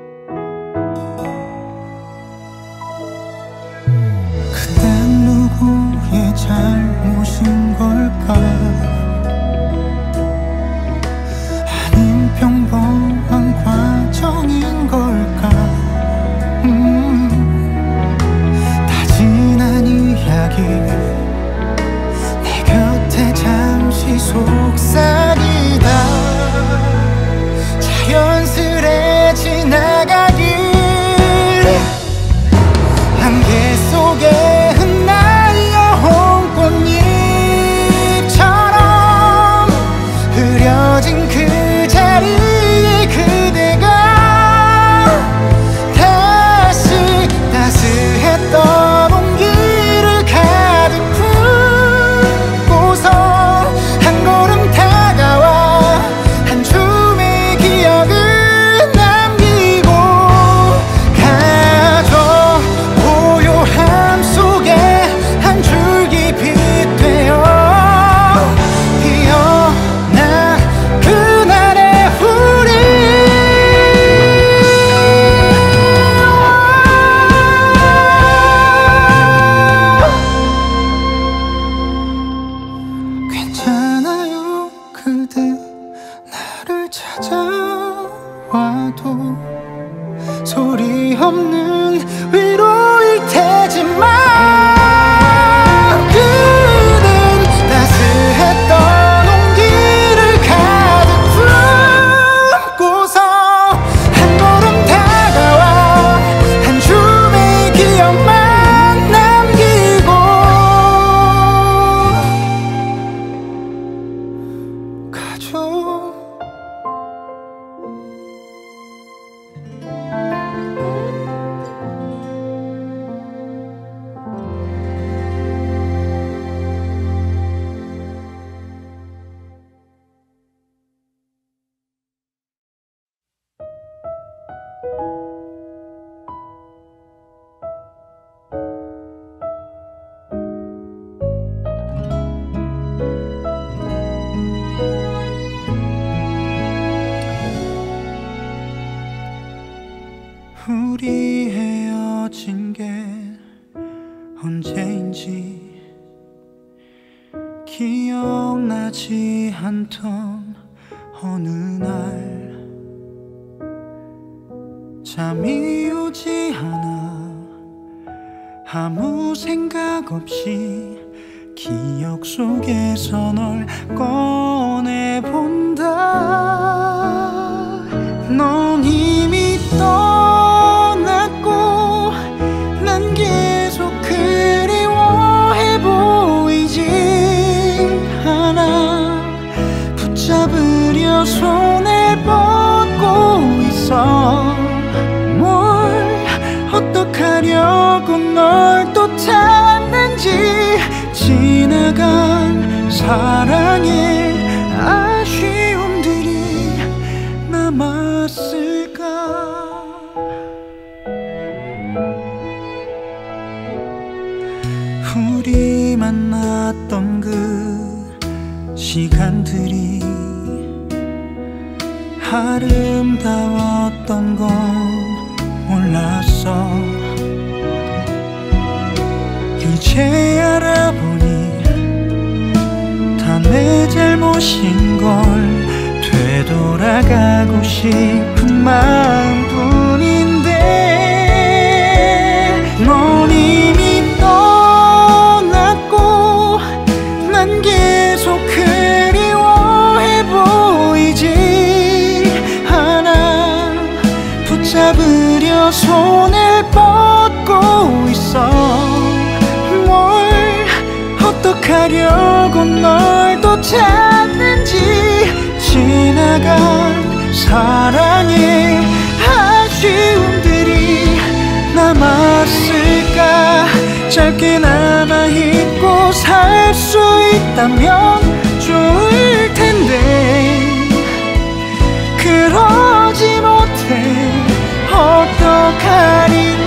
와도 소리 없는 위로일 테지만 그는 따스했던 온기를 가득 품고서 한 걸음 다가와 한 줌의 기억만 남기고 가죠. 우리 헤어진 게 언제인지 기억나지 않던 어느 날 잠이 오지 않아 아무 생각 없이 기억 속에서 널 꺼내본다. 넌 이미 떠났고 난 계속 그리워해 보이지 않아. 붙잡으려 손을 뻗고 있어. 뭘 어떡하려고 널 또 찾는지. 지나간 사랑의 아쉬움들이 남았을까. 우리 만났던 그 시간들이 아름다웠던 건 몰랐어. 이제 알아보니 다 내 잘못인 걸. 되돌아가고 싶은 마음뿐인데 넌 이미 떠났고 난 계속 그리워해 보이지 않아. 붙잡으려 손을 뻗고 있어. 뭘 어떡하려고 널 또 찾는지. 지나간 사랑의 아쉬움들이 남았을까. 짧게 남아있고 살 수 있다면 좋을 텐데 그러지 못해 어떡하리.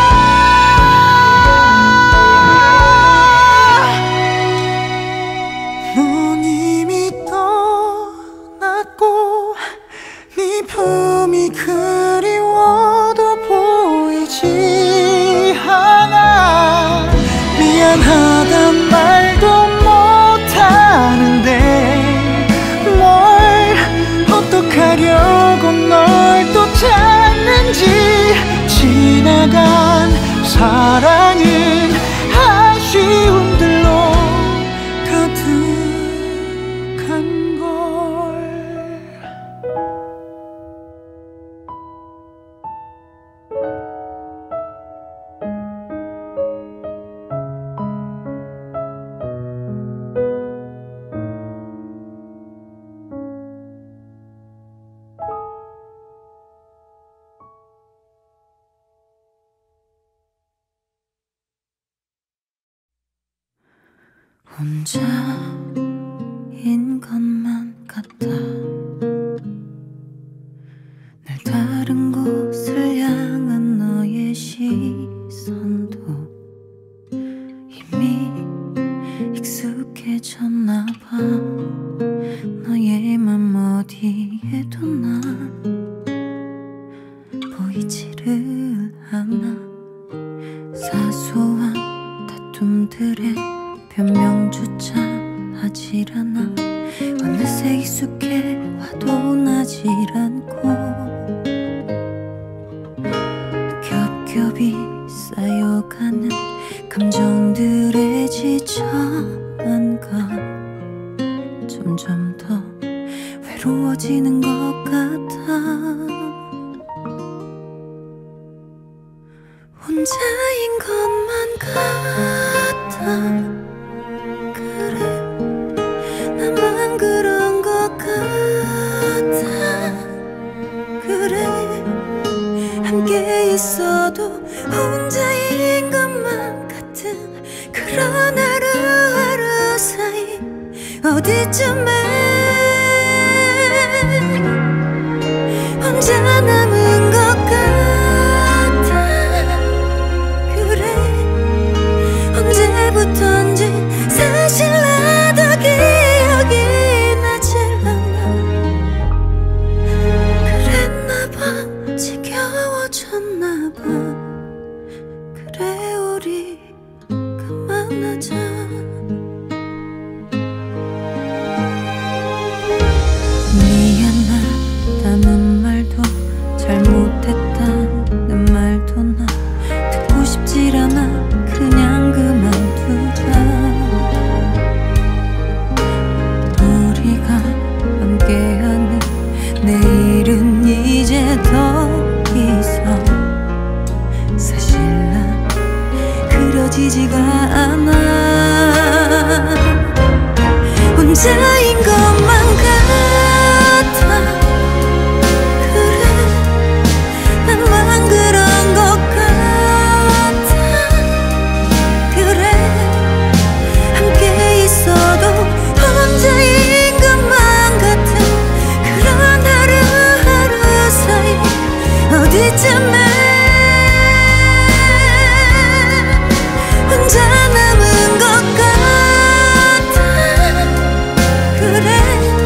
넌 이미 떠났고 네 품이 그리워도 보이지 않아. 미안하단 말도 못하는데 뭘 어떡하려고 널 또 찾는지. 지나간 사랑은 아쉬움들로 가득한 걸. 혼자인 것만 같아. 날 다른 곳을 향한 너의 시선도 이미 익숙해졌나 봐. 너의 맘 어디에도 난 보이지를 않아. 사소한 다툼들에 변명조차 하질 않아. 어느새 익숙해 와도 나질 않고 감정들에 지쳐만 가 점점 더 외로워지는 것 같아. 혼자인 것만 같아. 그래 나만 그런 것 같아. 그래 함께 있어도 혼자인 것만 같은 그런 하루하루 사이 어디쯤에 혼자 남은 것 같아. 그래 언제부턴지 사실 나도 기억이 나질 않아. 그랬나봐 지겨워졌나봐. 그래 우리 그만하자. 미안하다는 말도 잘못했다는 말도 나 듣고 싶질 않아. 그냥 그만두자. 우리가 함께하는 내일은 이제 더 이상 사실 난 그려지지가 않아. 혼자인 것만 같아. 그래 나만 그런 것 같아. 그래 함께 있어도 혼자인 것만 같은 그런 하루하루 사이 어디쯤에 혼자 남은 것 같아. 그래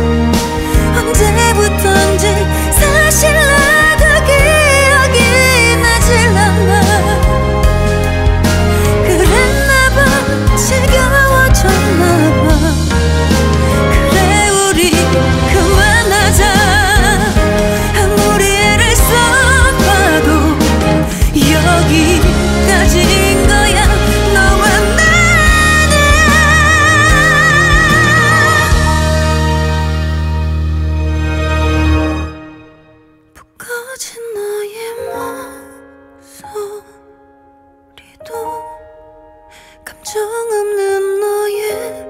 언제부턴지 사실 나도 기억이 나질 않아. 그랬나봐 지겨워졌나봐. 그래 우리 그만하자. 아무리 애를 써봐도 여기까지인 거야. 너와 나는 푹 꺼진 너의 목소리도 감정 없는 너의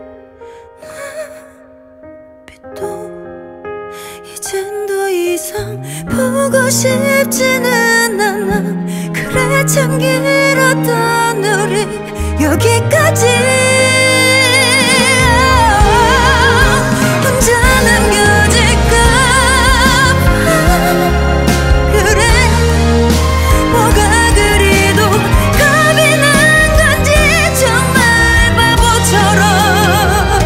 눈빛도 이젠 더 이상 보고 싶지는 않아. 그래 참 길었던 우리 여기까지. 혼자 남겨질까 봐. 그래 뭐가 그리도 겁이 난 건지 정말 바보처럼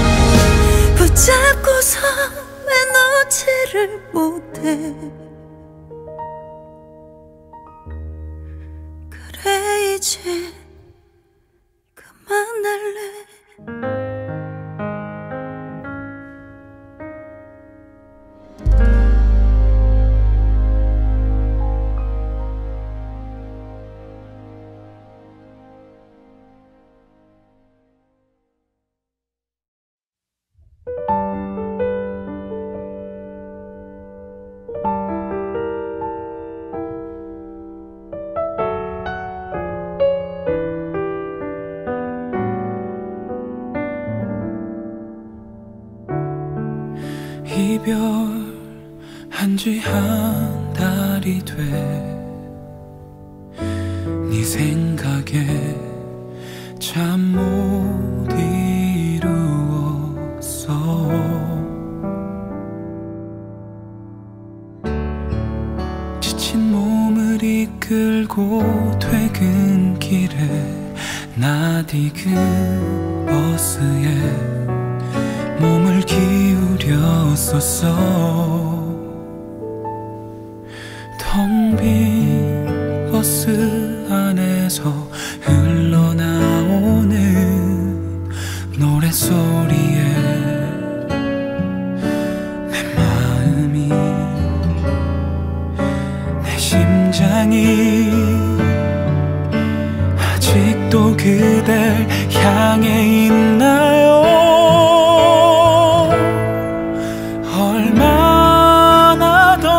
붙잡고서 왜 놓지를 못해. 그래 이제 그만할래. 이별한 지 한 달이 돼. 네 생각에 잠 못 이루었어. 지친 몸을 이끌고 퇴근길에 낯익은 버스에 몸을 기울였었어. 텅 빈 버스 안에서 흘러나오는 노랫소리에 내 마음이 내 심장이 아직도 그댈 향해 있나요? 얼마나 더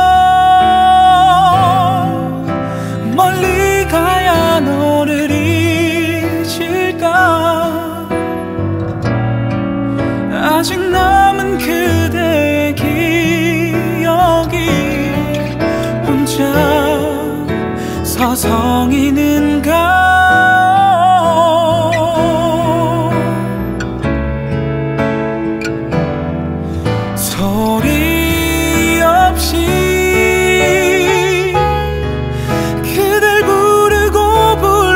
멀리 가야 너를 잊을까? 아직 남은 그대의 기억이 혼자 서성이는가? 소리 없이 그댈 부르고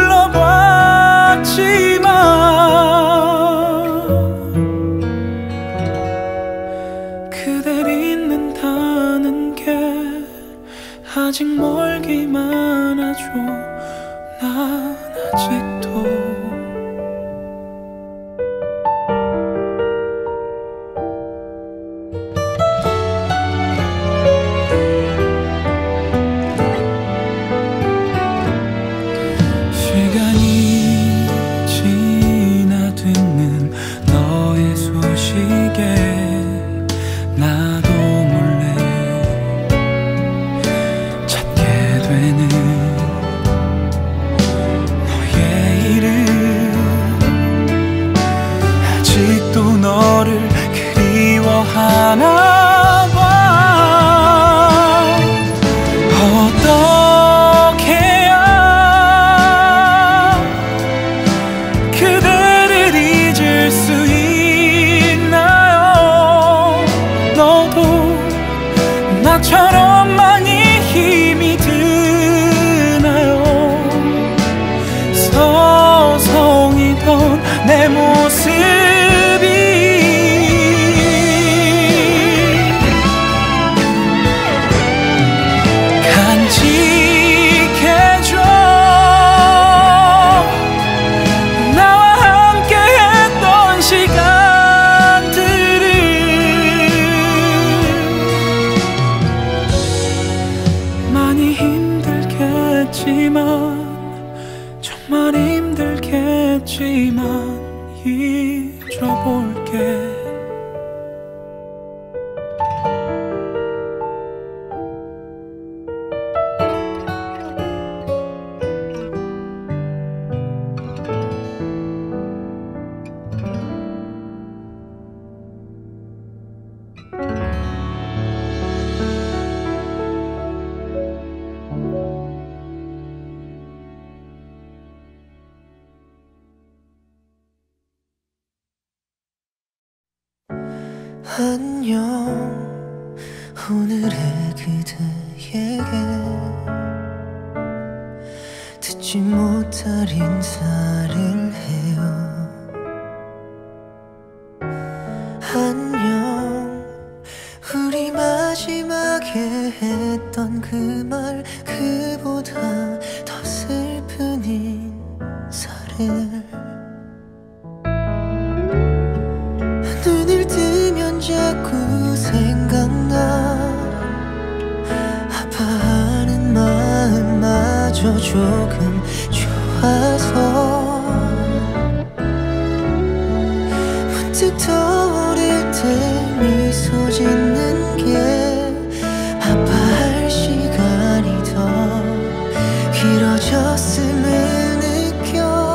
불러봤지만 그댈 잊는다는 게 아직 멀기만 하죠. 난 아직도 시간이 지나듣는 너의 소식에 나도 몰래 찾게 되는 너의 이름. 아직도 너를 그리워하나 봐. 어떻게 해야 그대를 잊을 수 있나요? 너도 나처럼 많이 힘이 드나요? 서성이던 내 모습이 간직해줘. 나와 함께 했던 시간들을. 많이 힘들겠지만 정말 힘들겠지만 잊어볼게. 안녕 오늘의 그대에게 듣지 못할 인사를 해요. 안녕 우리 마지막에 했던 그 말 그보다 더 슬픈 인사를. 눈을 뜨면 자꾸 생각나. 아파하는 마음마저 조금 좋아서 문득 떠오를 때 미소 짓는 게 아파할 시간이 더 길어졌음을 느껴.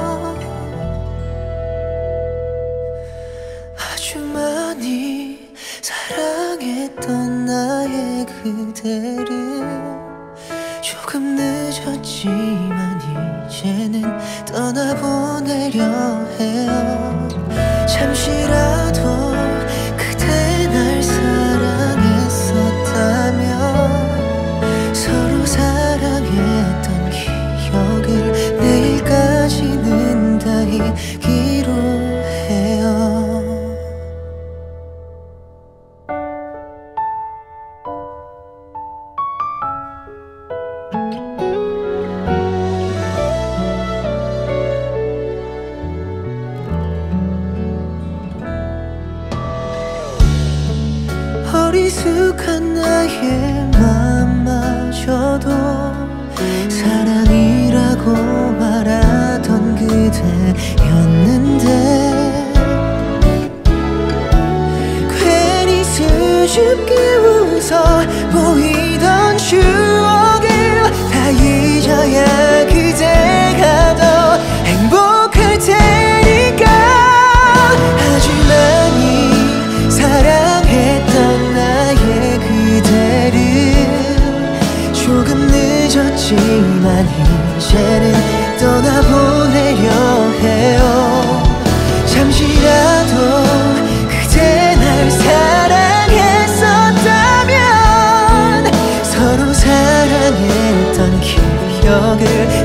아주 많이 사랑했던 나의 그대를 조금 늦었지만 이제는 떠나보내려 해요. 잠시라도 그대 날 사랑했었다면 서로 사랑했던 기억을 내일까지는 다 잊기로 해요. 있지만 이제는 떠나보내려 해요. 잠시라도 그대 날 사랑했었다면 서로 사랑했던 기억을